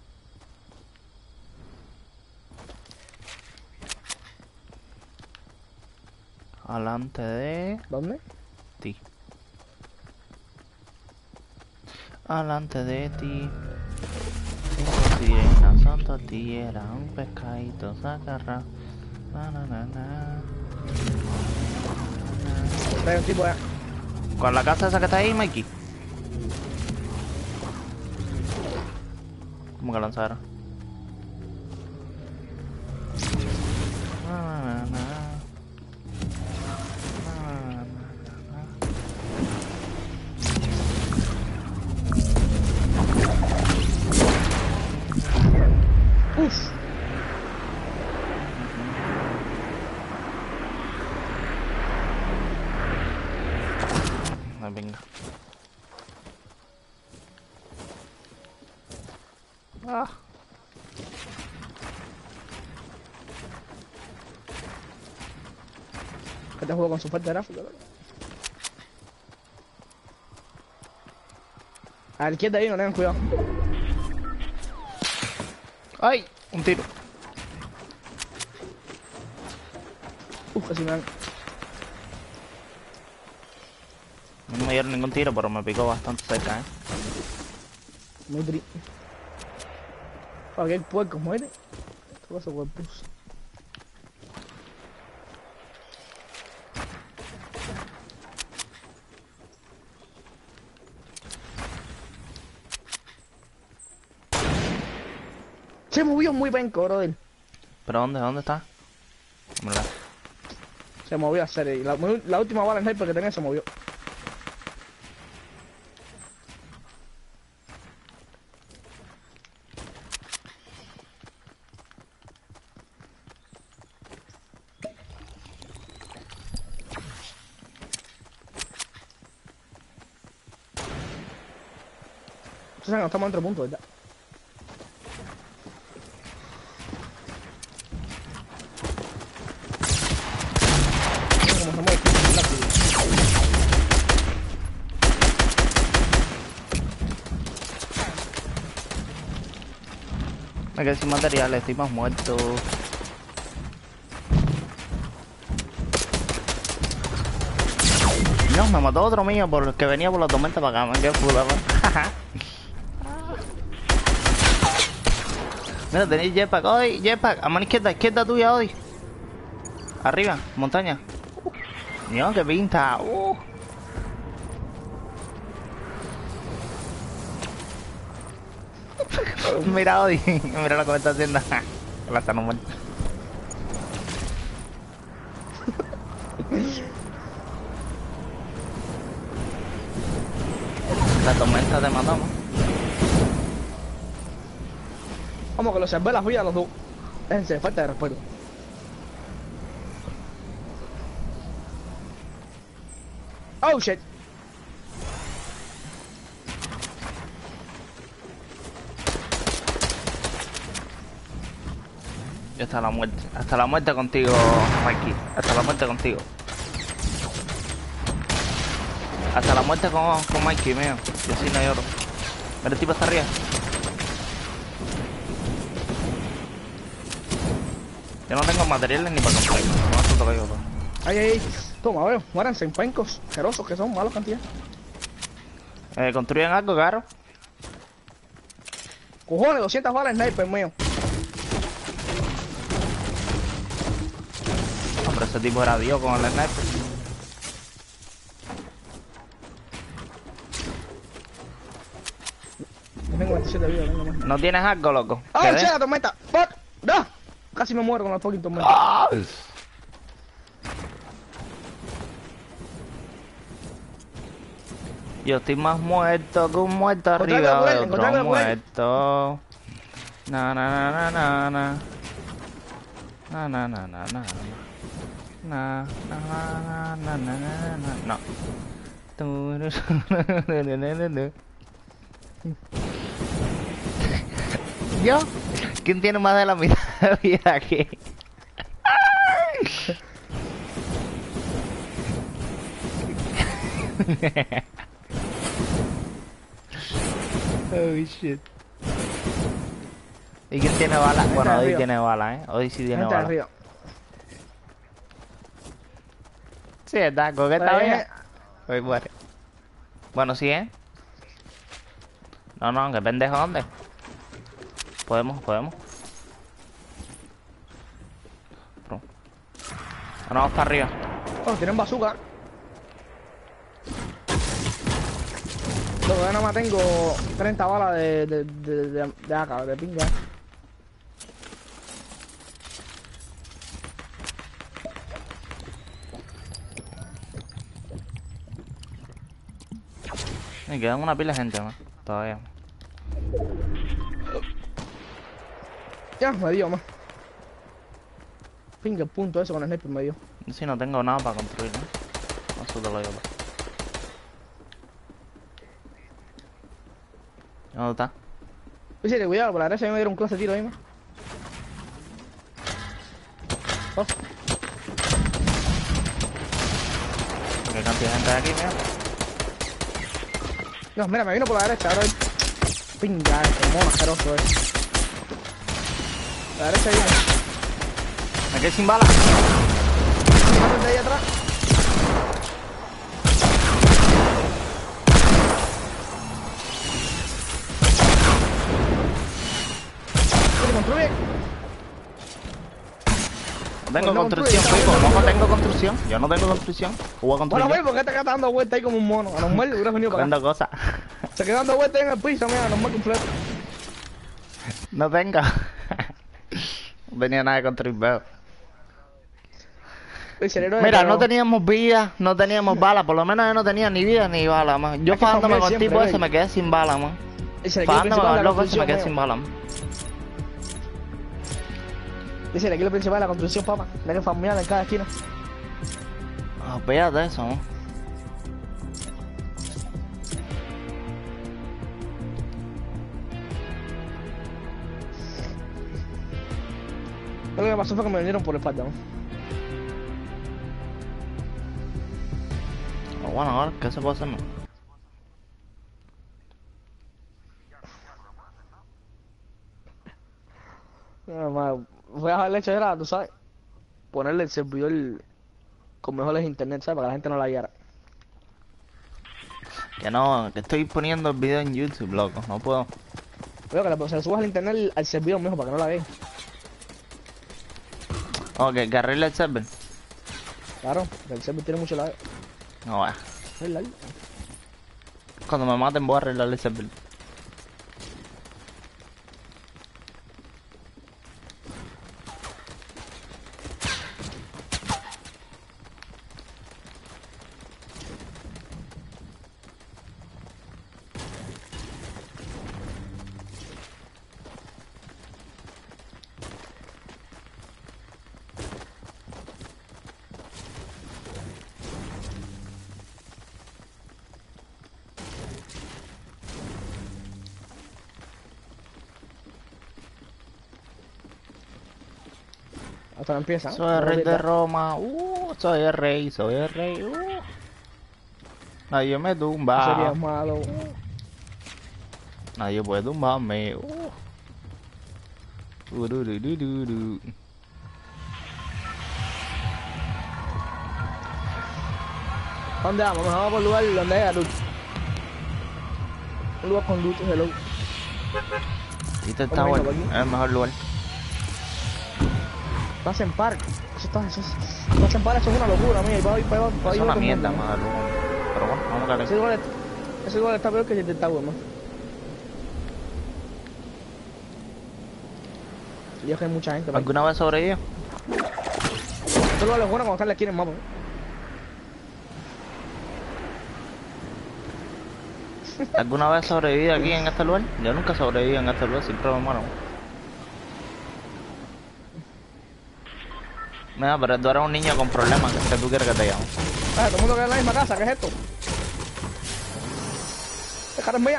Alante de ¿Dónde? ti. Alante de ti. Cinco sirenas son tortilleras, un pescadito sacarra. Na, na, na, na. Hay un tipo allá. ¿Con la casa esa que está ahí, Mikey? ¿Cómo que lanzaron? Na, na, na, na. Na, na, na, na. Uf. Ay, venga. Ah. Este juego con su fuerte gráfica. A la izquierda ahí, no tengan cuidado. ¡Ay! Un tiro. Uf, casi me dan. No me dieron ningún tiro, pero me picó bastante cerca, ¿eh? Muy tri. Aquí hay puercos, muere. Todo eso cuerpos. Se movió muy penco, brother. ¿Pero dónde? ¿Dónde está? Hombre, Se movió a hacer. La, la última bala en sniper que tenía se movió. O sea, no estamos en otro punto, ¿verdad? Mira cómo se mueve rápido. me quedé sin materiales, estoy más muerto. No, me mató otro mío por que venía por la tormenta para acá, me quedé full, ¿no? Mira, tenéis jetpack hoy, jetpack, a mano izquierda, izquierda tuya hoy. Arriba, montaña. Dios, qué pinta. Uh. Mira hoy, mira lo que me está haciendo. La está no muerta. La tormenta te matamos. Vamos, que los salvé las vidas a los dos. Déjense, falta de respeto. Oh shit. Y hasta la muerte. Hasta la muerte contigo, Mikey. Hasta la muerte contigo. Hasta la muerte con, con Mikey, mío. Yo sí no lloro. Mira, el tipo está arriba. Yo no tengo materiales ni para comprar. No me toca yo, Ay, ay, ay. Toma, veo. Muéranse en pencos. Asquerosos que son, malos cantidad. eh, ¿Construyen algo, caro? Cojones, doscientas balas sniper, mío. Hombre, ese tipo era Dios con el sniper. Yo tengo veintisiete vidas, venga más. ¿No tienes algo, loco? ¡Oh, ¿Qué che, de? la tormenta! ¡Fuck! ¡No! Casi me muero con la fucking tormenta. ¡Ah! Yo estoy más muerto que un muerto Encontrarme arriba por él, de otro encontrarme por él. muerto. Na na na na na na. Na na na na na. Na na na na na na na. No. ¿Yo? ¿Quién tiene más de la mitad de vida aquí? Oh shit. ¿Y quién tiene bala? Bueno, hoy tiene bala, ¿eh? Hoy sí tiene bala. Arriba. Sí, está, coqueta bien. Hoy muere. Bueno, sí, ¿eh? No, no, que pendejo, ¿dónde? Podemos, podemos. Bro. Ah, no, está arriba. Oh, tienen bazooka. Luego ya nada más tengo treinta balas de, de, de, de, de A K, de pinga. Me quedan una pila de gente más, todavía. Ya, me dio más. Pinga el punto eso con el sniper me dio. Si no tengo nada para construir, ¿no? Eso te lo digo. ¿Dónde está? Sí, sí, cuidado, por la derecha me dieron un clase de tiro ahí más. Oh. ¿Qué cantidad de gente hay aquí, mira? No, mira, me vino por la derecha, ahora. Pinga, este mono asqueroso es. La derecha viene. Me quedé sin bala. Mátate de ahí atrás. ¿Se construye? No tengo Pues no construcción, construye, Pico. está No bien. tengo construcción. Yo no tengo construcción. Voy a construir. Bueno, güey, ¿por qué te quedas dando vueltas ahí como un mono? A normal hubieras venido para acá. Haciendo cosas. Se queda dando vueltas en el piso, mira, normal completo. No tengo. No tenía nada de construir, veo. El cerebro de Mira, perro. no teníamos vida, no teníamos balas. Por lo menos yo no tenía ni vida ni bala, man. Yo Es que fajándome familia con el tipo siempre, ese ey. me quedé sin bala, man. Dice, el equipo Fajándome principal con de el la loco ese me quedé construcción, sin bala, man. Dice, el equipo principal de la construcción, papá. Mira que familiar en cada esquina. Oh, Olvídate de eso, man. Lo que me pasó fue que me vinieron por la espalda, ¿no? Oh, bueno, ahora, ¿qué se puede hacer, man? No, más, voy a dejarle hecho era, tú sabes, ponerle el servidor con mejores internet, ¿sabes? Para que la gente no la guiara. Que no, que estoy poniendo el video en YouTube, loco. No puedo. Veo que le, se le subas el internet al servidor mejor para que no la vean. Ok, que arregle el server. Claro, el servidor tiene mucho la. No, va. Es la. Cuando me maten voy a arreglar el server. Hasta no empieza. ¿no? Soy el rey de Roma, uh, soy el rey, soy el rey, uh. Nadie me tumba, Sería malo. nadie puede tumbarme, uh. Urururururu. ¿Dónde vamos? Vamos por un lugar donde haya luz. Un lugar con luz, hello. Este está Vamos a bueno, irnos es por aquí. el mejor lugar. Estás en park. Eso está, eso es. Estás en park, eso es una locura, mía. Y para ahí, para ahí, para ahí. Es una todo el mierda, mundo, madre. Pero bueno, vamos a Ese darle. lugar, ese lugar está peor que el de Tower, man. Y es que hay mucha gente, man. ¿Alguna vez sobrevivió? Este lugar es bueno cuando está en la esquina en el mapa. ¿Alguna vez sobreviví aquí en este lugar? Yo nunca sobreviví en este lugar, siempre me muero. Mira, pero tú eres un niño con problemas, que tú quieres que te llame. Ah, todo el mundo queda en la misma casa, ¿qué es esto? Dejar mía.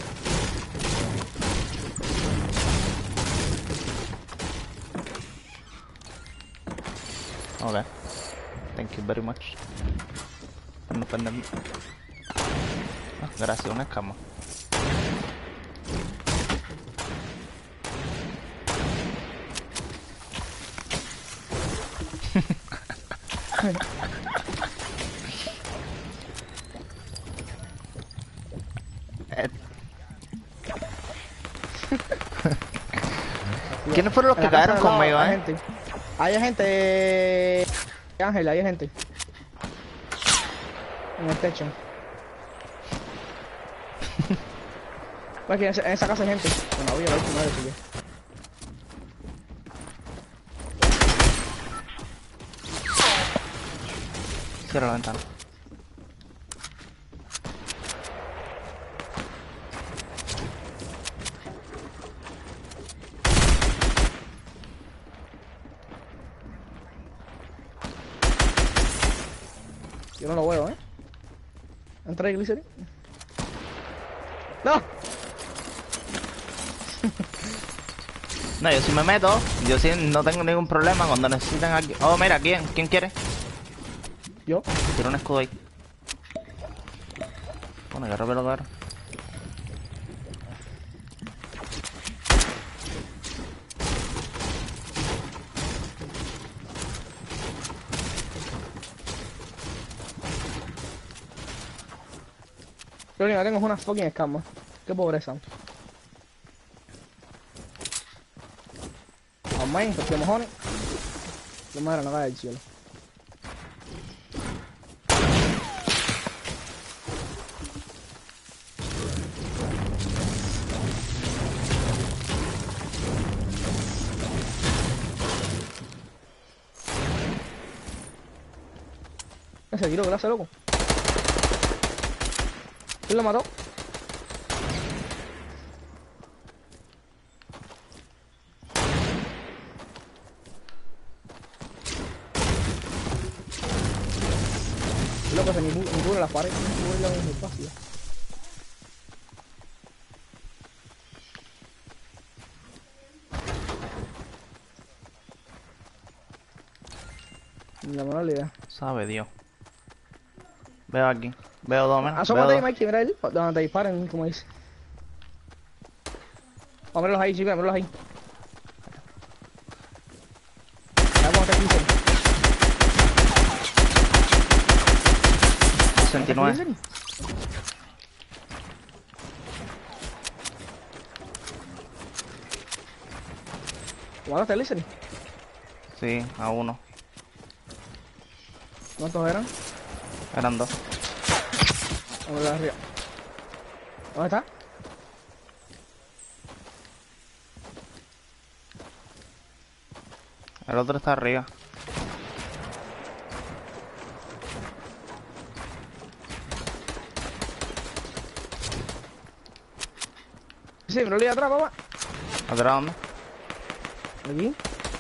Okay. Thank you very much. No ofenderme. Ah, gracias, una escama. Eh. ¿Quiénes fueron los En que la casa cayeron de al lado conmigo, hay eh? gente. Hay gente... Ángel, hay gente. En el techo. Pues que en esa, en esa casa hay gente. Bueno, voy a ver si no hay Cierra la ventana. Yo no lo veo, ¿eh? Entra ahí, Glycerin. ¡No! No, yo sí me meto. Yo sí no tengo ningún problema cuando necesitan aquí. Oh, mira, ¿quién? ¿Quién quiere? Yo. Quiero un escudo ahí. Bueno, ya rompe lo que era. Lo único que tengo es una fucking escama. Qué pobreza. Amén, porque mojones. Qué madre no cae del cielo. Ese tiro que le hace, loco. ¿Quién lo mató? Loco, se ni, ni cubre las paredes, ni cubre la misma espacio. Ni la menor idea. Sabe Dios. Veo aquí. Veo dos menos. Asómate ahí, Mikey, mira él. Donde te disparen, como dice. Vamos a verlos ahí, chicos, verlos ahí. Vamos a hacer quince. sesenta y nueve. ¿Guardaste el Listening? Sí, a uno. ¿Cuántos eran? Eran dos. Vamos a ver arriba. ¿Dónde está? El otro está arriba. Sí, me lo leí atrás, papá. ¿Atrás dónde? Aquí.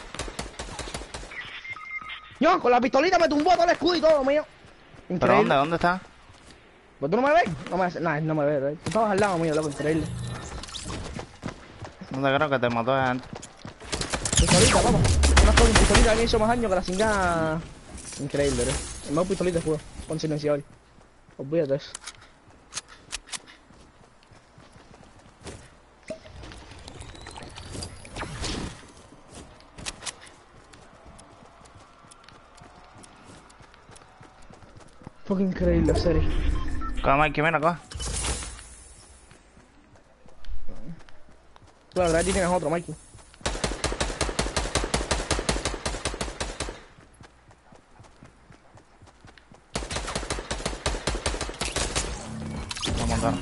Yo, con la pistolita me tumbó todo el escudo y todo, mío. Increíble. ¿Pero dónde? ¿Dónde está? ¿Pues tú no me ves? No me ves, nah, no me ves, ¿eh? Tú estabas al lado mío, loco, increíble. ¿Dónde creo que te mató de antes? Pistolita, papá. Una fucking pistolita que me hizo más años que la cingada. Increíble, ¿eh? El mejor pistolita de juego, con silenciador. Olvídate de eso. Fucking increíble, serio. Coge, Mikey, mira, coge. Tú la verdad aquí tienes otro, Mikey. Lo montaron.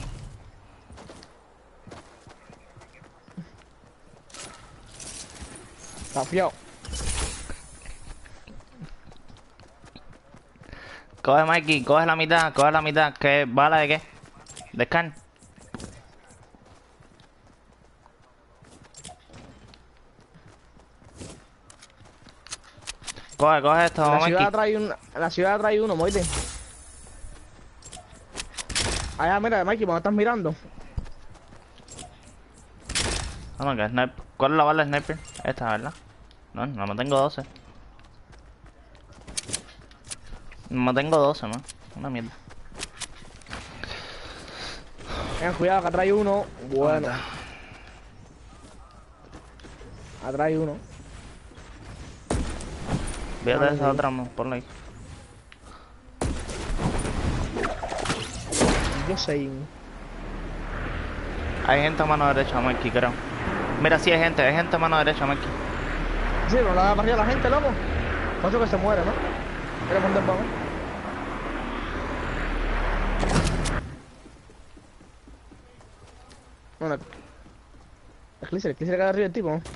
Está fiado. Coge, Mikey, coge la mitad, coge la mitad. ¿Qué? ¿Bala de qué? ¿De scan? Coge, coge esto, La Mikey. ciudad trae un... La ciudad trae uno, moite. Allá, mira, Mikey, cuando estás mirando. Vamos, que sniper. ¿Cuál es la bala de sniper? Esta, ¿verdad? No, no me tengo doce. No tengo doce, man. Una mierda. Tengan cuidado, que atrás hay uno. Bueno. Atrás hay uno. Fíjate Ah, esa sí. otra, man. Ponla ahí. Yo sé. Hay gente a mano derecha, Mikey, creo. Mira, sí hay gente, hay gente a mano derecha, Mikey. Sí, no la da para arriba la gente, loco. Por eso que se muere, ¿no? Quiere poner vamos. No, no. El Clicer, el Clicer queda arriba del tipo, ¿no?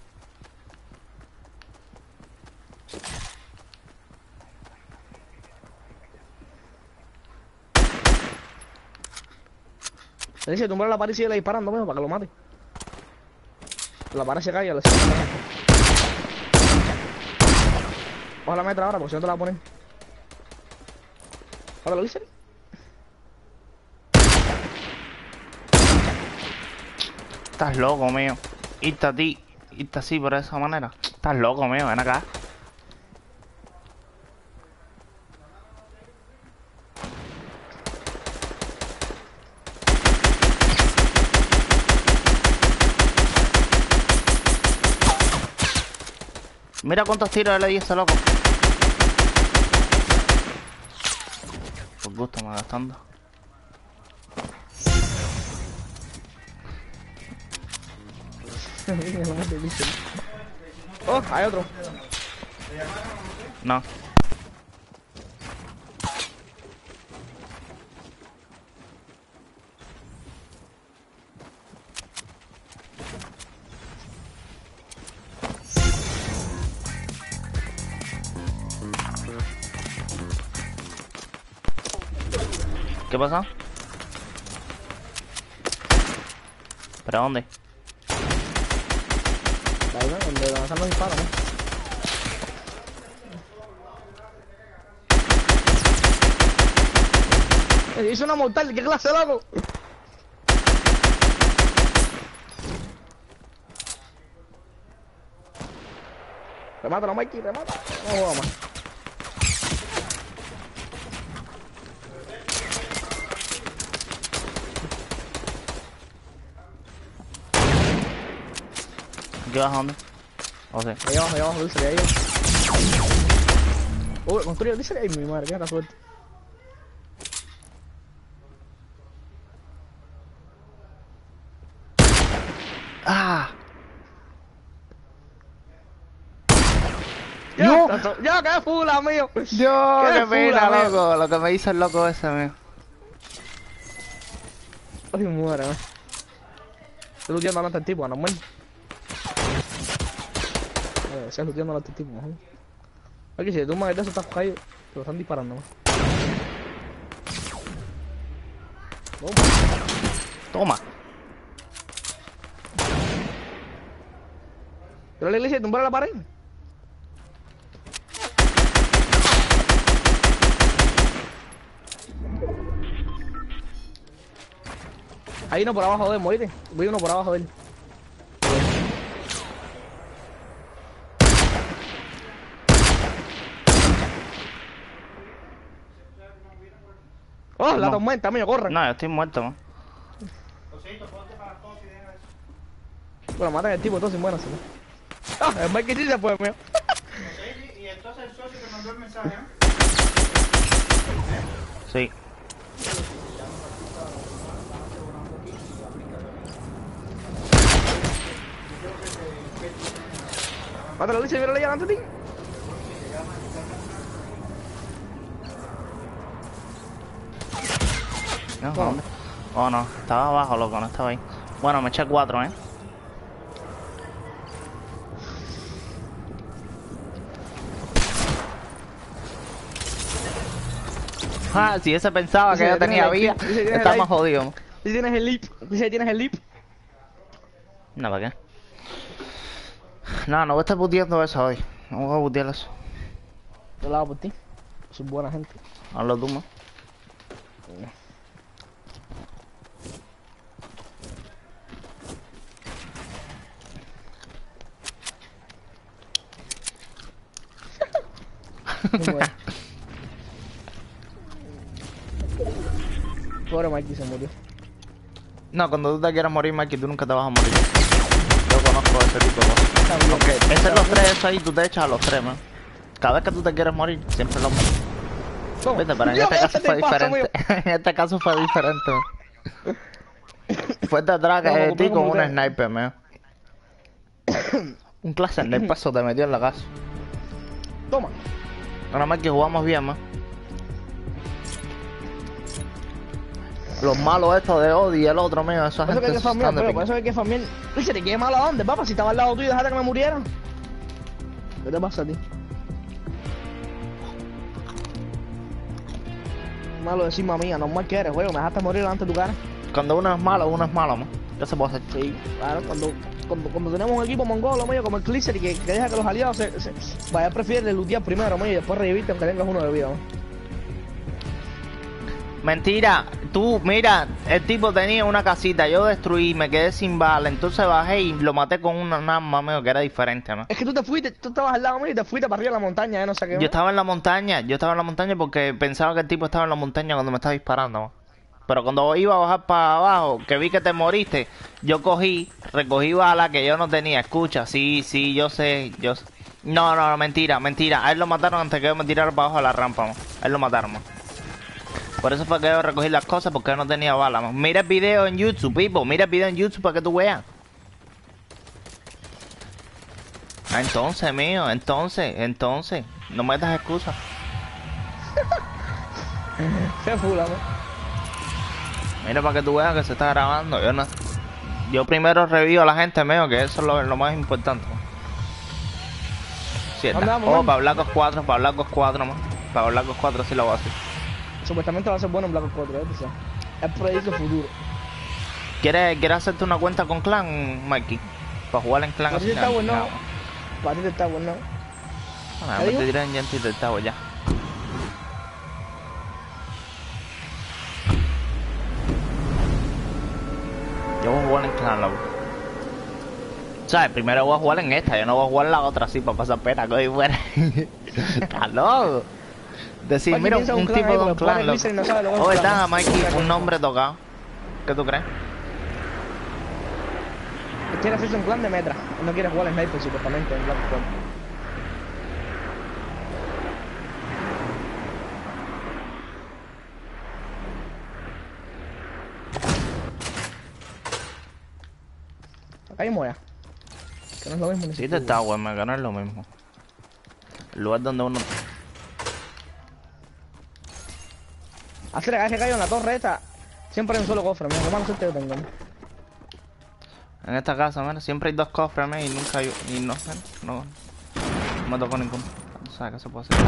Le dice, tumbar la pared y sigue disparando, mijo, para que lo mate. La pared se cae, le sigue disparando. Ojalá la metra ahora, porque si no te la ponen. Ahora lo dice. Estás loco, mío. Irte a ti, irte así por esa manera. Estás loco, mío, ven acá. Mira cuántos tiros le di a ese loco. Por gusto me gastando. Oh, hay otro. No. ¿Qué pasa? ¿Para dónde? Ahí va, donde lanzan los disparos, ¿no? Eh, hizo una mortal, ¿qué clase, loco? Remátalo, Mikey, remata. No juego más. ¿Qué vas a dónde? O sea, Ahí abajo, ahí abajo, dice, ahí abajo. Uy, construyó, dice, ay, mi madre, qué mala suerte. ¡ah! Ya, ¡No! tato- ya, qué fula, mío. Yo, Qué qué pena, fula, mío. loco. Lo que me hizo el loco ese, mío. Ay, mi madre, ¿no? Estoy luteando a este tipo, no muere. Eh, se luteando a este tipo, ¿no? Aquí, si tú me de eso estás caído, te lo están disparando, ¿no? Toma. Pero la iglesia tumbar la pared. Hay uno por abajo de él, morirte. Voy uno por abajo de él. Oh, la No. tormenta, mío, corran. No, yo estoy muerto, man. Bueno, matan al tipo, entonces muéranse. Ah, el Mikey sí se fue, mío. Y entonces el socio te mandó el mensaje, ¿eh? Sí. Mátalo, Luis, mira allá delante de ti. No, ¿dónde? Oh, no. Estaba abajo, loco. No estaba ahí. Bueno, me eché cuatro, ¿eh? Ah, si ese pensaba Dice que yo que tiene tenía el vida, equipo, dice que tiene está el más jodido. Si tienes el lip, dice que tienes el lip. No, ¿para qué? No, no voy a estar puteando eso hoy. No voy a putear eso. Yo lo hago por ti. Soy buena gente. Hazlo tú, man. ¿Cómo es? Pobre Mikey se murió. No, cuando tú te quieras morir, Mikey, tú nunca te vas a morir. Yo conozco ese tipo de cosas. Está bien. Aunque ese Está es los bien. tres, eso ahí, tú te echas a los tres, man. Cada vez que tú te quieres morir, siempre lo mismo. ¿Cómo? Viste, pero en Yo, este ese caso te fue pasa, diferente. en este caso fue diferente, man. Fue de atrás No, de como ti como con un usted. sniper, man. Un clase de sniper se te metió en la casa. Toma. Nada más que jugamos bien, man. Los malos estos de Odi y el otro mío, esa Por eso que hay gente que se farmear, están de pero pique. por eso que hay que farmear. Dice, ¿qué malo a dónde, papá? Si estaba al lado tuyo, dejaste que me muriera. ¿Qué te pasa a ti? Malo decir mía, normal que eres, juego, me dejaste morir delante de tu cara. Cuando uno es malo, uno es malo, man. ¿Qué se puede hacer? Sí, claro, cuando, cuando, cuando tenemos un equipo mongolo, medio como el Clicker, y que, que deja que los aliados se, se vaya, prefiere lootear primero, medio, y después revivirte aunque tengas uno de vida, man. Mentira, tú, mira, el tipo tenía una casita, yo destruí, me quedé sin bala, entonces bajé y lo maté con una arma, mío, que era diferente, man. Es que tú te fuiste, tú estabas al lado mío y te fuiste para arriba de la montaña, eh, no sé qué. Yo man. estaba en la montaña, yo estaba en la montaña porque pensaba que el tipo estaba en la montaña cuando me estaba disparando, man. Pero cuando iba a bajar para abajo, que vi que te moriste, yo cogí, recogí bala que yo no tenía. Escucha, sí, sí, yo sé, yo sé. No, no, no, mentira, mentira. A él lo mataron antes que yo me tirara para abajo de la rampa, man. A él lo mataron, man. Por eso fue que yo recogí las cosas, porque yo no tenía bala, man. Mira el video en YouTube, Pipo, mira el video en YouTube para que tú veas. Ah, entonces, mío, entonces, entonces, no metas excusas. Qué fula, man. Mira para que tú veas que se está grabando. Yo no. Yo primero revivo a la gente, mío, que eso es lo, lo más importante. Sí, ¿Dónde está. vamos, Oh, man? para Black Ops cuatro, para Black Ops cuatro, man. Para Black Ops cuatro sí lo voy a hacer. Supuestamente va a ser bueno en Black Ops cuatro, ¿eh? O sea, es proyecto futuro. ¿Quieres, ¿Quieres hacerte una cuenta con clan, Mikey? Para jugar en clan Para ti así. está bueno, No. para ti está bueno. Ah, ¿Qué me dijo? te tiré en Yenti del Tavo ya. Yo voy a jugar en clan, loco. ¿Sabes? Primero voy a jugar en esta, yo no voy a jugar en la otra así para pasar pena que hoy fuera. Está loco. Decir, Mikey mira, piensa un, un clan tipo ahí, de un porque pone clan, loco. Blizzard y no sabe lo que es Oh, un está, clan. Mikey, un nombre tocado. ¿Qué tú crees? Quiere hacerse un clan de Metra. No quiere jugar en Sniper supuestamente en Black Ops cuatro. Acá hay moya. Que no es lo mismo ni Sí, siquiera. te está, güey, me ganó es lo mismo. El lugar donde uno... Hacer acá que caigo en la torre esta. Siempre hay un solo cofre, mira, lo más suerte que tengo. En esta casa, mira, siempre hay dos cofres, man, y nunca hay... Y no, man, no, no me tocó ninguno. No sabes qué se puede hacer.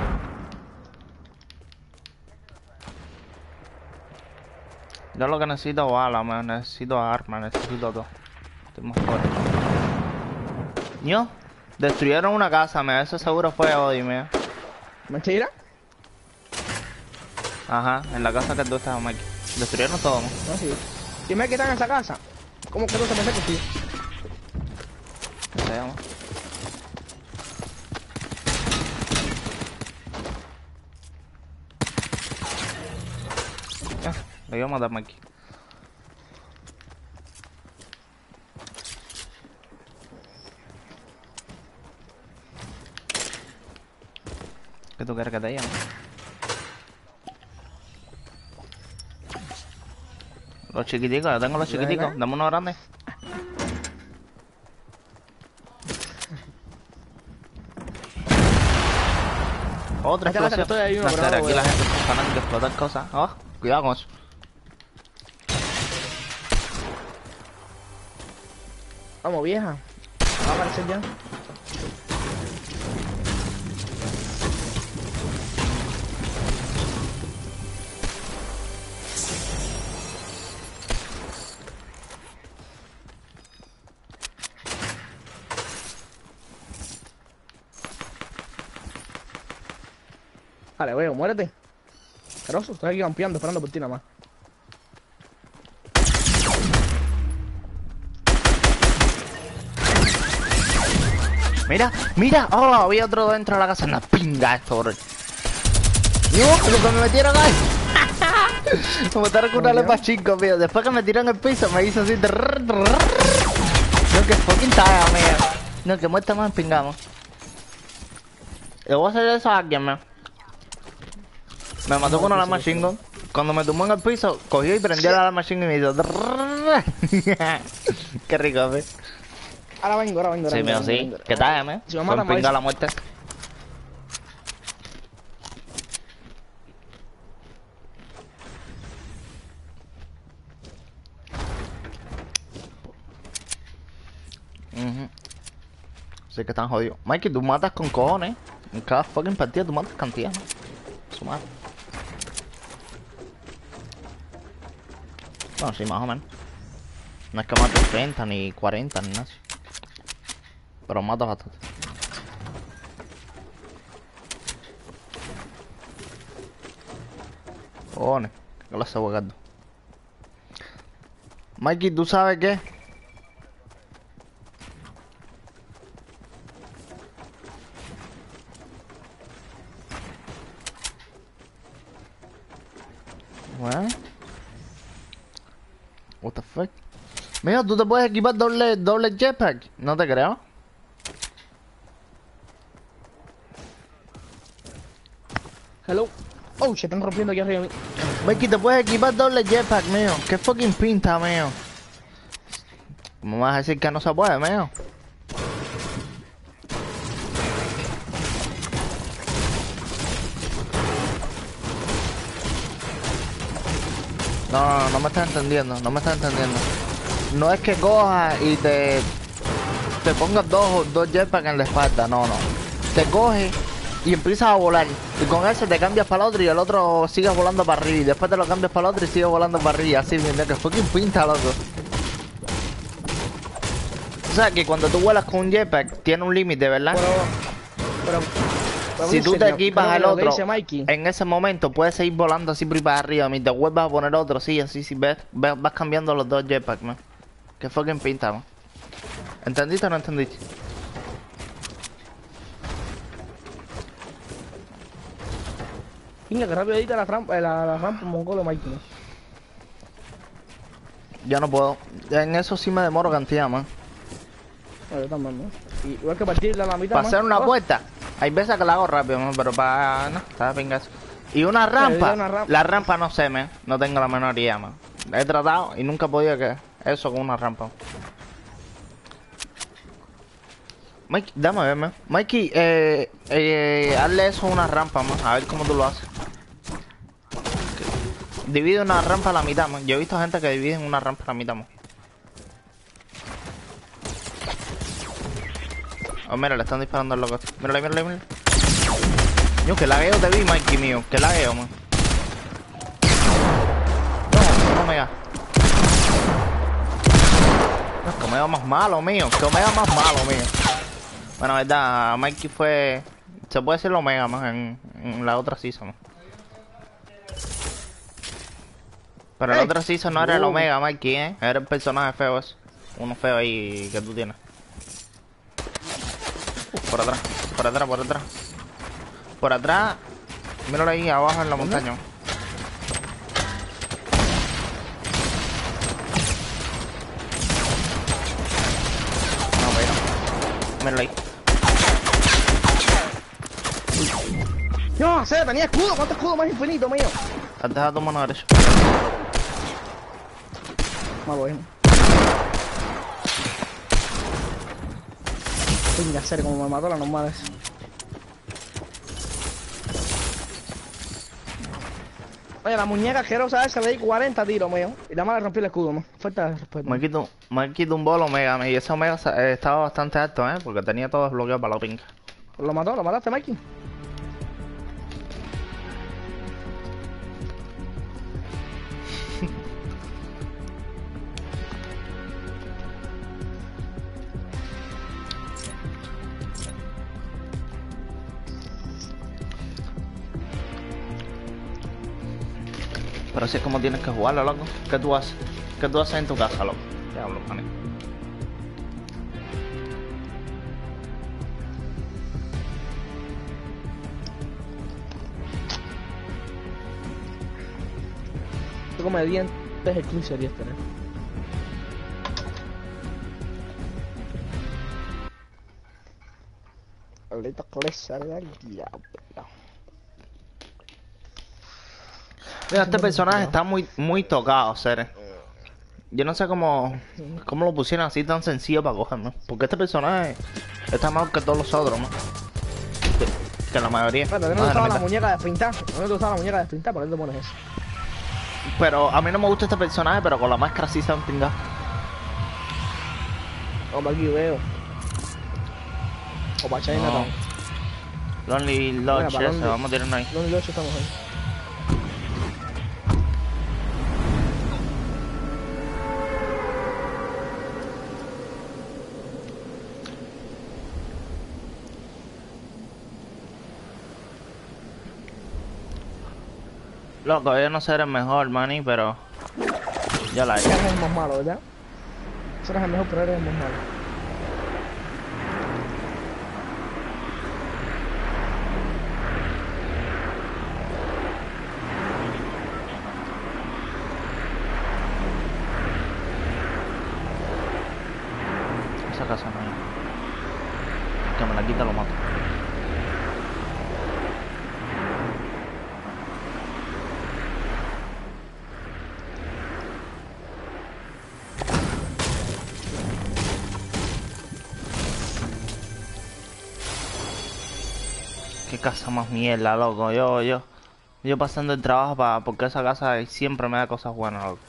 Yo lo que necesito es bala, man, necesito armas, necesito todo. Estoy más fuerte. Yo, destruyeron una casa, me eso seguro fue Odi, mira. ¿Mentira? Ajá, en la casa que tú estabas, Mikey. Destruyeron todo, man. No, sí. Dime que están en esa casa. ¿Cómo que no se pensé que sí? ¿Qué se llama? Ya, lo iba a matar, Mikey. ¿Qué tú quieres que te llame? Los chiquiticos, yo tengo los chiquiticos. Dame uno grande. Otra Esta casa que explosión. estoy ahí, uno, No, pero espera, no aquí lo la veo. gente está fanática de explotar cosas. Oh, cuidado con eso. Vamos, vieja. Va a aparecer ya. Vale, veo, muérete. Caroso, estoy aquí campeando, esperando por ti nada más. Mira, mira. Oh, había otro dentro de la casa. Una pinga esto, bro. No, lo que me metieron ahí. Me mataron con una lepa chico, mío. Después que me tiró en el piso, me hizo así. No, que fucking taga, mío. No, que muerta más pingamos. Le voy a hacer eso a alguien, mío. Me mató con una machine gun. Cuando me tumbó en el piso, cogió y prendió la machine gun y me hizo. Qué rico, mío. Ahora vengo, ahora vengo. Ahora Sí, mío, vengo, sí. vengo. ¿Qué tal, mío? Si me Con matan, me pinga avisa. la muerte. Uh-huh. Sé que están jodidos. Mikey, tú matas con cojones. En cada fucking partida tú matas cantidad, ¿no? Su madre. Bueno, sí, más o menos. No es que mates treinta, ni cuarenta, ni nada así. Pero matas bastante. Cojones, ¿qué clase de huecardo? Mikey, ¿tú sabes qué? What? What the fuck? Mira, tú te puedes equipar doble, doble jetpack. No te creo. Hello. Oh, se están rompiendo aquí arriba de mí. Mikey, te puedes equipar doble jetpack, mío. ¿Qué fucking pinta, mío? ¿Cómo me vas a decir que no se puede, mío? No, no, no, no me estás entendiendo, no me estás entendiendo. No es que cojas y te te pongas dos, dos jetpacks en la espalda, no, no. Te coges y empiezas a volar. Y con ese te cambias para el otro y el otro sigues volando para arriba. Y después te lo cambias para el otro y sigues volando para arriba. Así, mira, que fucking pinta, loco. O sea, que cuando tú vuelas con un jetpack, tiene un límite, ¿verdad? Pero, pero, pero Si tú Vincent, te no, equipas creo que al lo que otro, dice Mikey, en ese momento puedes seguir volando así por ahí para arriba. Mientras vuelvas a poner otro, sí, así, sí, ves, ves vas cambiando los dos jetpacks, man. Que fucking pinta, man. ¿Entendiste o no entendiste? Venga, que rápido edita la rampa, eh, la, la rampa mongolo, Mikey. ¿No? Yo no puedo. En eso sí me demoro cantidad, man. No, yo también, ¿no? Y igual que partirla a la mitad, Para man. hacer una Oh, puerta, hay veces que la hago rápido, man, pero para... No, está pingazo. Y una Pero rampa, una rampa. la rampa no sé, man. No tengo la menor idea, man. He tratado y nunca he podido que eso con una rampa. Mikey, dame a ver, man. Mikey, eh, eh, hazle eso a una rampa, man. A ver cómo tú lo haces. Divide una rampa a la mitad, man. Yo he visto gente que divide una rampa a la mitad, man. Oh, mira, le están disparando al loco. Mírale, mírale, mírale. Yo, que lagueo te vi, Mikey mío. Que lagueo, man. No, no me da. No, que me va más malo, mío. Que me va más malo, mío. Bueno, verdad, Mikey fue... Se puede decir lo Omega, más en, en la otra season, man. Pero la Ey. otra season no era el Oh. Omega, Mikey, ¿eh? Era el personaje feo ese. Uno feo ahí que tú tienes. Uf, por atrás, por atrás, por atrás. Por atrás. Míralo ahí abajo en la montaña. No, pero... Míralo ahí. No, sé, tenía escudo. ¿Cuánto escudo más infinito, mío? Has dejado tu mano derecha. Malo, eh. Venga, hacer como me mató la normal esa. Oye, la muñeca asquerosa esa le di cuarenta tiros, mío. Y la mala rompió el escudo, ¿no? Falta de respeto. Me quito, me quito un bolo Omega, y ese Omega eh, estaba bastante alto, ¿eh? Porque tenía todo desbloqueado para la pinca. ¿Lo mató? ¿Lo mataste, Mikey? Pero así es como tienes que jugarlo, loco. ¿Qué tú haces? ¿Qué tú haces en tu casa, loco? Diablo, man. Este comediante es el quince de este, ¿no? Maldita clase del diablo. Mira, este personaje está muy, muy tocado, Cere. Yo no sé cómo, cómo lo pusieron así tan sencillo para cogerme. Porque este personaje está mejor que todos los otros, ¿no? Que, que la mayoría. Espérate, ¿no te Madre gustaba la mía. muñeca de pintar? ¿No te gustaba la muñeca de pintar? ¿Por qué te pones eso? Pero a mí no me gusta este personaje, pero con la máscara sí se han pingado. Vamos aquí veo. O para Chinatown. Lonely Lodge, para ese, Lonely- vamos a tirarnos ahí. ¿Dónde lo he hecho esta mujer? Loco, yo no seré el mejor, manny, pero yo la he Ese eres el más malo, ¿verdad? Ese eres el mejor, pero eres el más malo. Esa casa no hay. Que me la quita lo mato. Qué casa más mierda, loco. Yo, yo, yo pasando el trabajo para porque esa casa siempre me da cosas buenas, loco.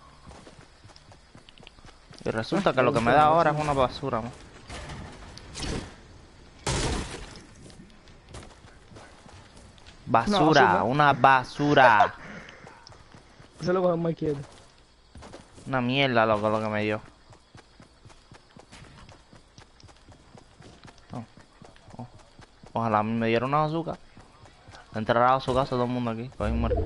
Y resulta que lo que me da ahora es una basura, man. Basura, basura. una basura. Ese lo coge más quieto. Una mierda, loco, lo que me dio. Oh, oh. Ojalá a mí me dieran una azúcar. Entrará a su casa todo el mundo aquí, pues ahí muere.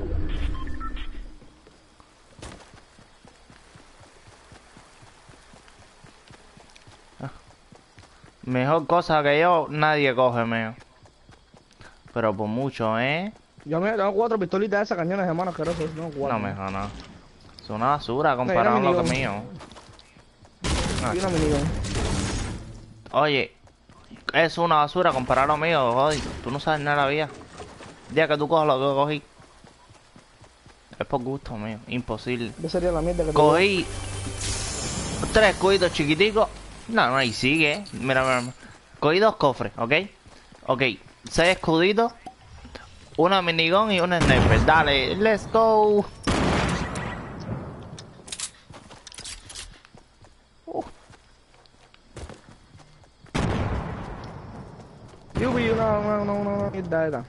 Ah. Mejor cosa que yo, nadie coge, mío. Pero por mucho, ¿eh? Yo me tengo cuatro pistolitas de esas cañones de mano asquerosos. No, cuatro. No, mejor no. Es una basura comparado con lo que mío. Ah, Y una minigun. oye, es una basura comparado a lo mío, joder. Tú no sabes nada de la vida. El día que tú cojas lo que yo cogí. Es por gusto mío, imposible. Yo sería la mierda que te Cogí tres cuidos chiquiticos. No, no, y sigue. Mira, mira, mira. Cogí dos cofres, ¿ok? Ok, seis escuditos, una minigun y una sniper. Dale, let's go. Uh, Yo vi una, una, una, una, una mierda de esta.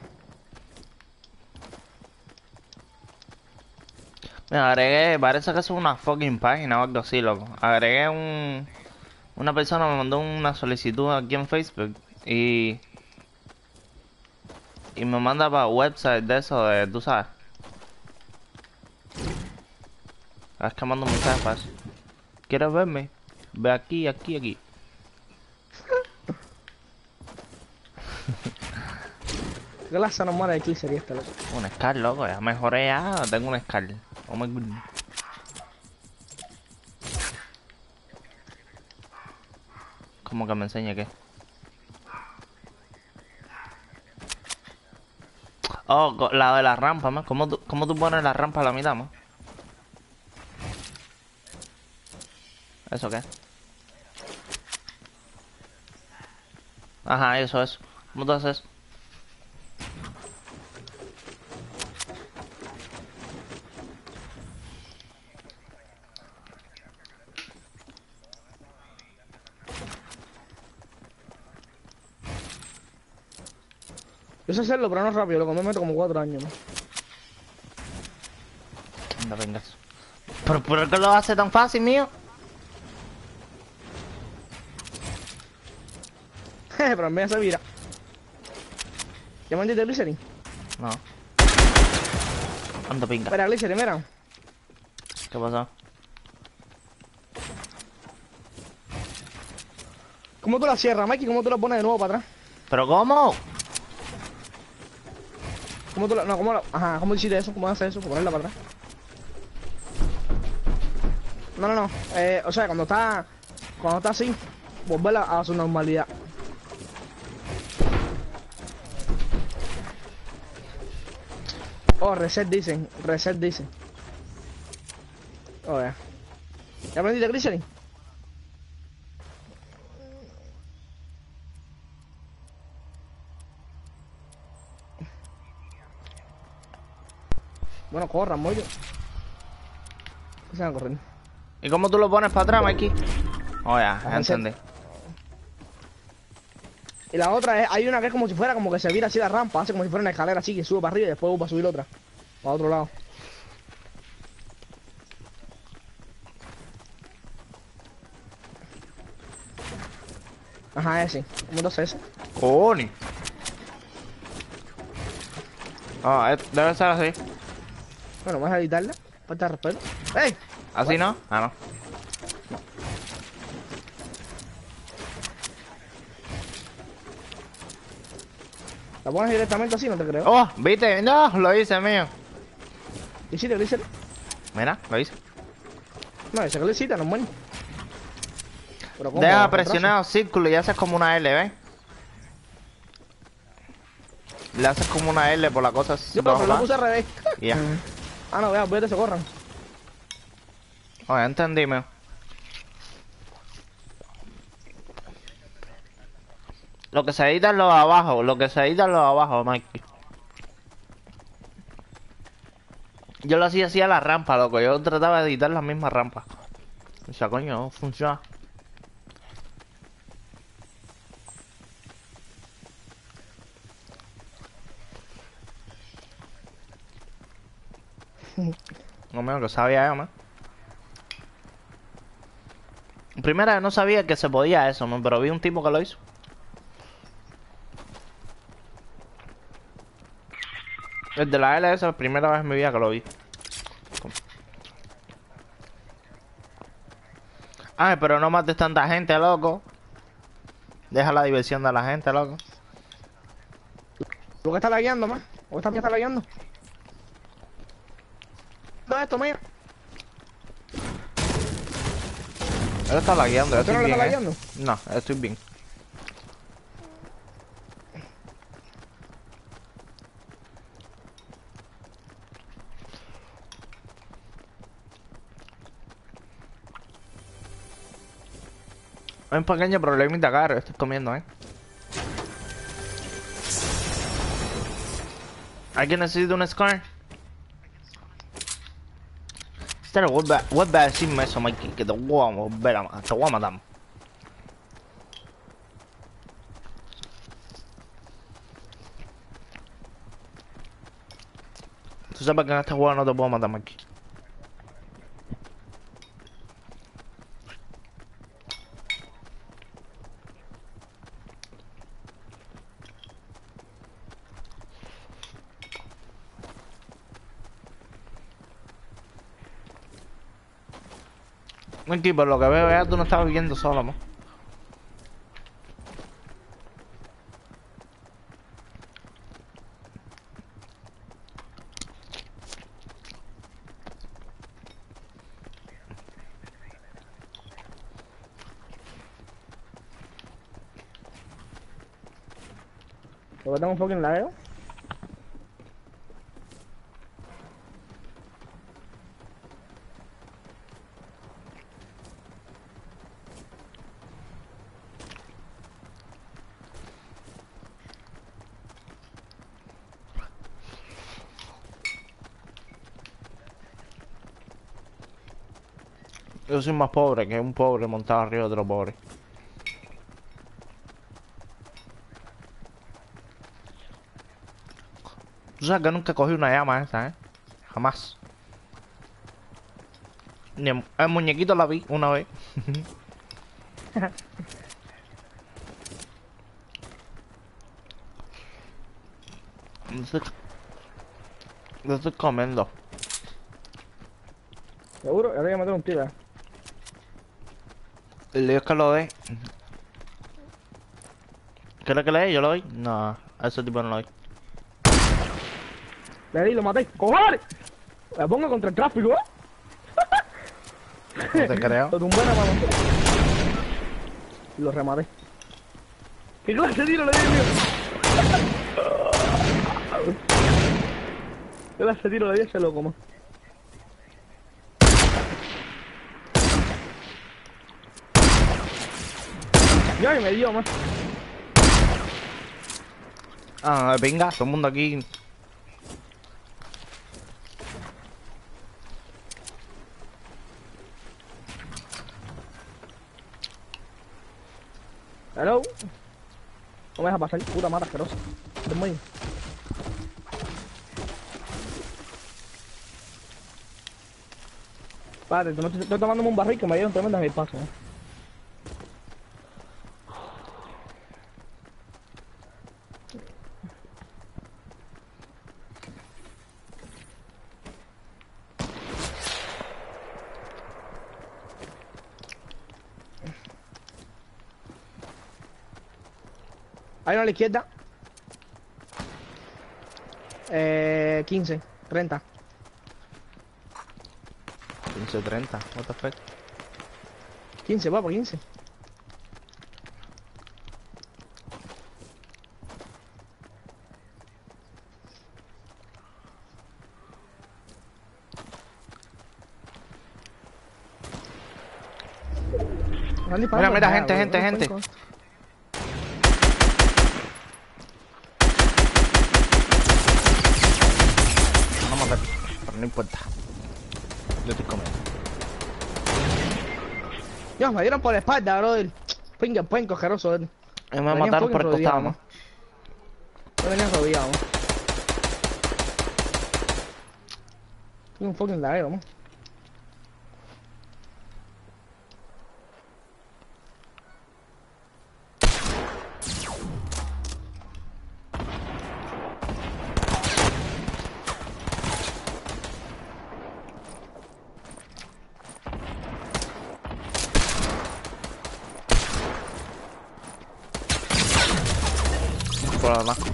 me agregué, parece que eso es una fucking página o algo así, loco. Agregué un... Una persona me mandó una solicitud aquí en Facebook y... Y me manda para website de eso, de, tú sabes. Es que mando mensajes para eso. ¿Quieres verme? Ve aquí, aquí, aquí. ¿Qué clase normal de kill sería esta, loco? Un Scar, loco, ya mejoré ya, tengo un Scar. Oh my goodness. ¿Cómo que me enseñe qué? Oh, co- la de la rampa, más. ¿Cómo tú, cómo tú pones la rampa a la mitad, más? ¿Eso qué? Ajá, eso, eso. ¿Cómo tú haces eso? Yo sé hacerlo, pero no rápido, loco. Me meto como cuatro años, ¿no? Anda, venga. ¿Pero por qué lo hace tan fácil, mío? Jeje, pero en vez de se vira. ¿Ya me entiendes, Glycerin? No. Anda, pinga. Espera, Glycerin, mira. ¿Qué pasó? ¿Cómo tú la cierras, Mikey? ¿Cómo tú la pones de nuevo para atrás? ¿Pero cómo? ¿Cómo tú la...? No, ¿cómo la...? Ajá, ¿cómo hiciste eso? ¿Cómo haces eso? ¿Cómo ponerla para atrás? No, no, no. Eh, o sea, cuando está... Cuando está así, volver a, a su normalidad. Oh, reset dicen. Reset dicen. Oh, ya. ¿Ya aprendiste Glycerin? Bueno, corran, mollo. ¿Qué se van a correr? ¿Y cómo tú lo pones para atrás, Mikey? Oh, ya, ya entendí. Y la otra es, hay una que es como si fuera como que se vira así la rampa, hace como si fuera una escalera así que sube para arriba y después va a subir otra. Para otro lado. Ajá, ese. ¿Cómo lo hace ese? Coño. Ah, es- debe ser así. Bueno, vamos a editarla. Falta de respeto. ¡Ey! ¿Así no? Ah, no. ¿La pones directamente así? No te creo. Oh, ¿viste? No, lo hice, mío. ¿Hiciste, lo hiciste? Mira, lo hice. No, ese que lo hiciste, no es bueno. Pero ¿cómo? Deja ¿Por presionar el círculo y haces como una L, ¿ves? Le haces como una L por la cosa. Yo pero lo puse al revés. Ya. Ah, no, vea, vete, se corran. Oh, ya entendí, mío. Lo que se edita es lo de abajo, lo que se edita es lo de abajo, Mikey. Yo lo hacía así a la rampa, loco. Yo trataba de editar la misma rampa. O sea, coño, no funciona. No menos que sabía yo, man. Primera vez no sabía que se podía eso, man, pero vi un tipo que lo hizo. El de la L S, la primera vez en mi vida que lo vi. Ay, pero no mates tanta gente, loco. Deja la diversión de la gente, loco. ¿Tú que estás lagueando, man? ¿O esta mía está lagueando? No, esto, mira. Él está lagueando, yo ¿Tú estoy no le bien, estás ¿eh? lagueando? No, yo estoy bien. Hay un pequeño problemita acá, estoy comiendo, ¿eh? ¿Alguien necesita un scar? Este vuelve a, vuelve a decirme eso, Mikey, que te voy a volver a matar, te voy a matar. Tú sabes que en este juego no te puedo matar, Mikey. Mikey, por lo que veo ya tú no estás viviendo solo, ¿no? ¿Lo que tengo un fucking lagueo? Yo soy más pobre que un pobre montado arriba de otro pobre. Tú sabes que nunca cogí una llama esa, ¿eh? Jamás. Ni el, el muñequito la vi una vez. No estoy, no estoy comiendo. Seguro, ahora voy a meter un tiro. eh. El lío es que lo dé. ¿Quieres que le dé? Yo lo doy. No, a ese tipo no lo doy. Le di, lo maté. ¡Cojones! La pongo contra el tráfico, ¿eh? No te creo. Lo tumbé nada más. Y lo rematé. ¿Qué clase de tiro le di, mío? ¿Qué clase de tiro le di a ese loco, man? Ya que me dio, man. Ah, venga, todo el mundo aquí. Hello. No me deja pasar, puta mata asquerosa. Te muevo. Padre, tú no te- estoy tomándome un barril que me dieron tremendas mil pasos, ¿eh? Hay uno a la izquierda. Eh, quince, treinta. quince treinta, what the fuck. quince, papá, quince. Están disparando Mira, mira, nada, gente, bro, gente, no gente. pueden coger. No matar, pero no importa. Yo estoy comiendo. Dios, me dieron por la espalda, brother. Pinga, penco, asqueroso, eh. Y me Venían mataron fucking por el costado, rodeados, ¿no? No venían rodeados, ¿no? Soy un fucking ladero, ¿no? Por la más.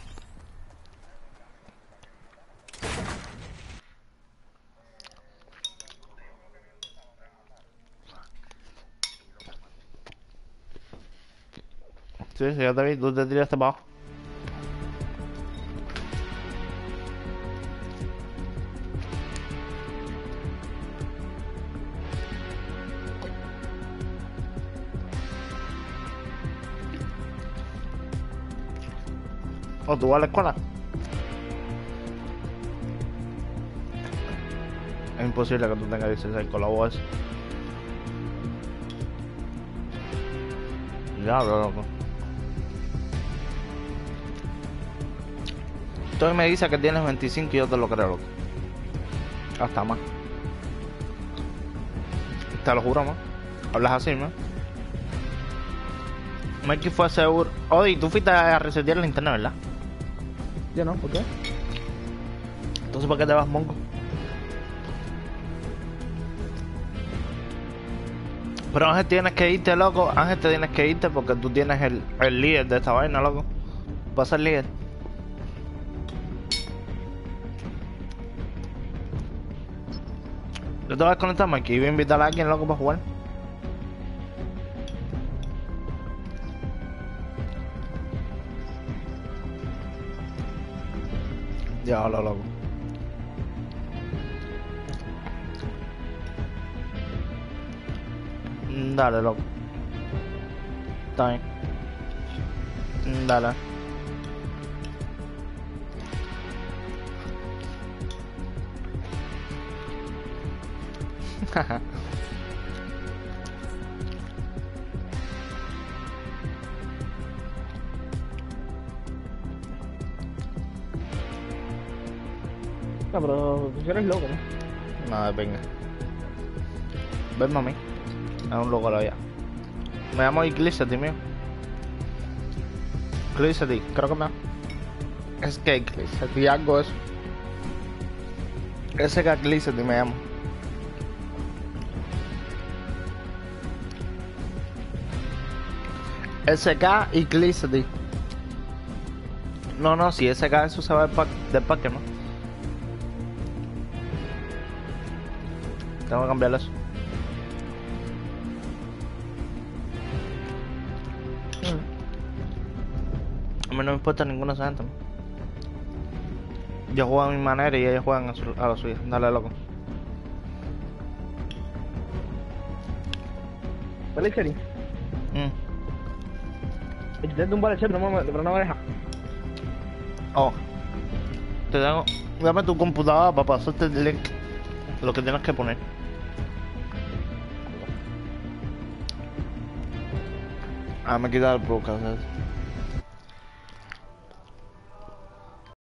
Sí, sí, ya te vi, tú te tiraste para abajo. ¿O tú vas a la escuela? Es imposible que tú tengas dieciséis con la voz. Ya, bro, loco. Tú me dices que tienes veinticinco y yo te lo creo, loco. Hasta más. Te lo juro, man. Hablas así, man. Mikey fue seguro. Oye, tú fuiste a resetear la internet, ¿verdad? Yo no, ¿por qué? Entonces, ¿por qué te vas, mongo? Pero Ángel, tienes que irte, loco. Ángel, te tienes que irte porque tú tienes el, el líder de esta vaina, loco. Vas a ser líder. Yo te voy a desconectar, Mikey, y voy a invitar a alguien, loco, para jugar. Diablo, loco. Mm, Dale, loco. Está bien. Mm, Dale. No, pero tú eres loco, ¿no? Nada, venga. Ven, mami. Es un loco la vida. Me llamo Iglicity, mío. Iglicity, creo que me. Es que Iglicity, algo eso. Ese que Iglicity me llamo. S K Iglicity. No, no, si S K eso se va del, pa del parque, ¿no? Tengo que cambiar eso. no me importa ninguna de esas gente. Yo juego a mi manera y ellos juegan a, su, a la suya. Dale, loco. ¿Vale, Cheri? Mm. Intenté tumbar el Cheri, pero no me, pero no me deja. Oh. Te tengo... Dame tu computadora para pasarte el link. Lo que tienes que poner. Ah, me he quitado el broadcast.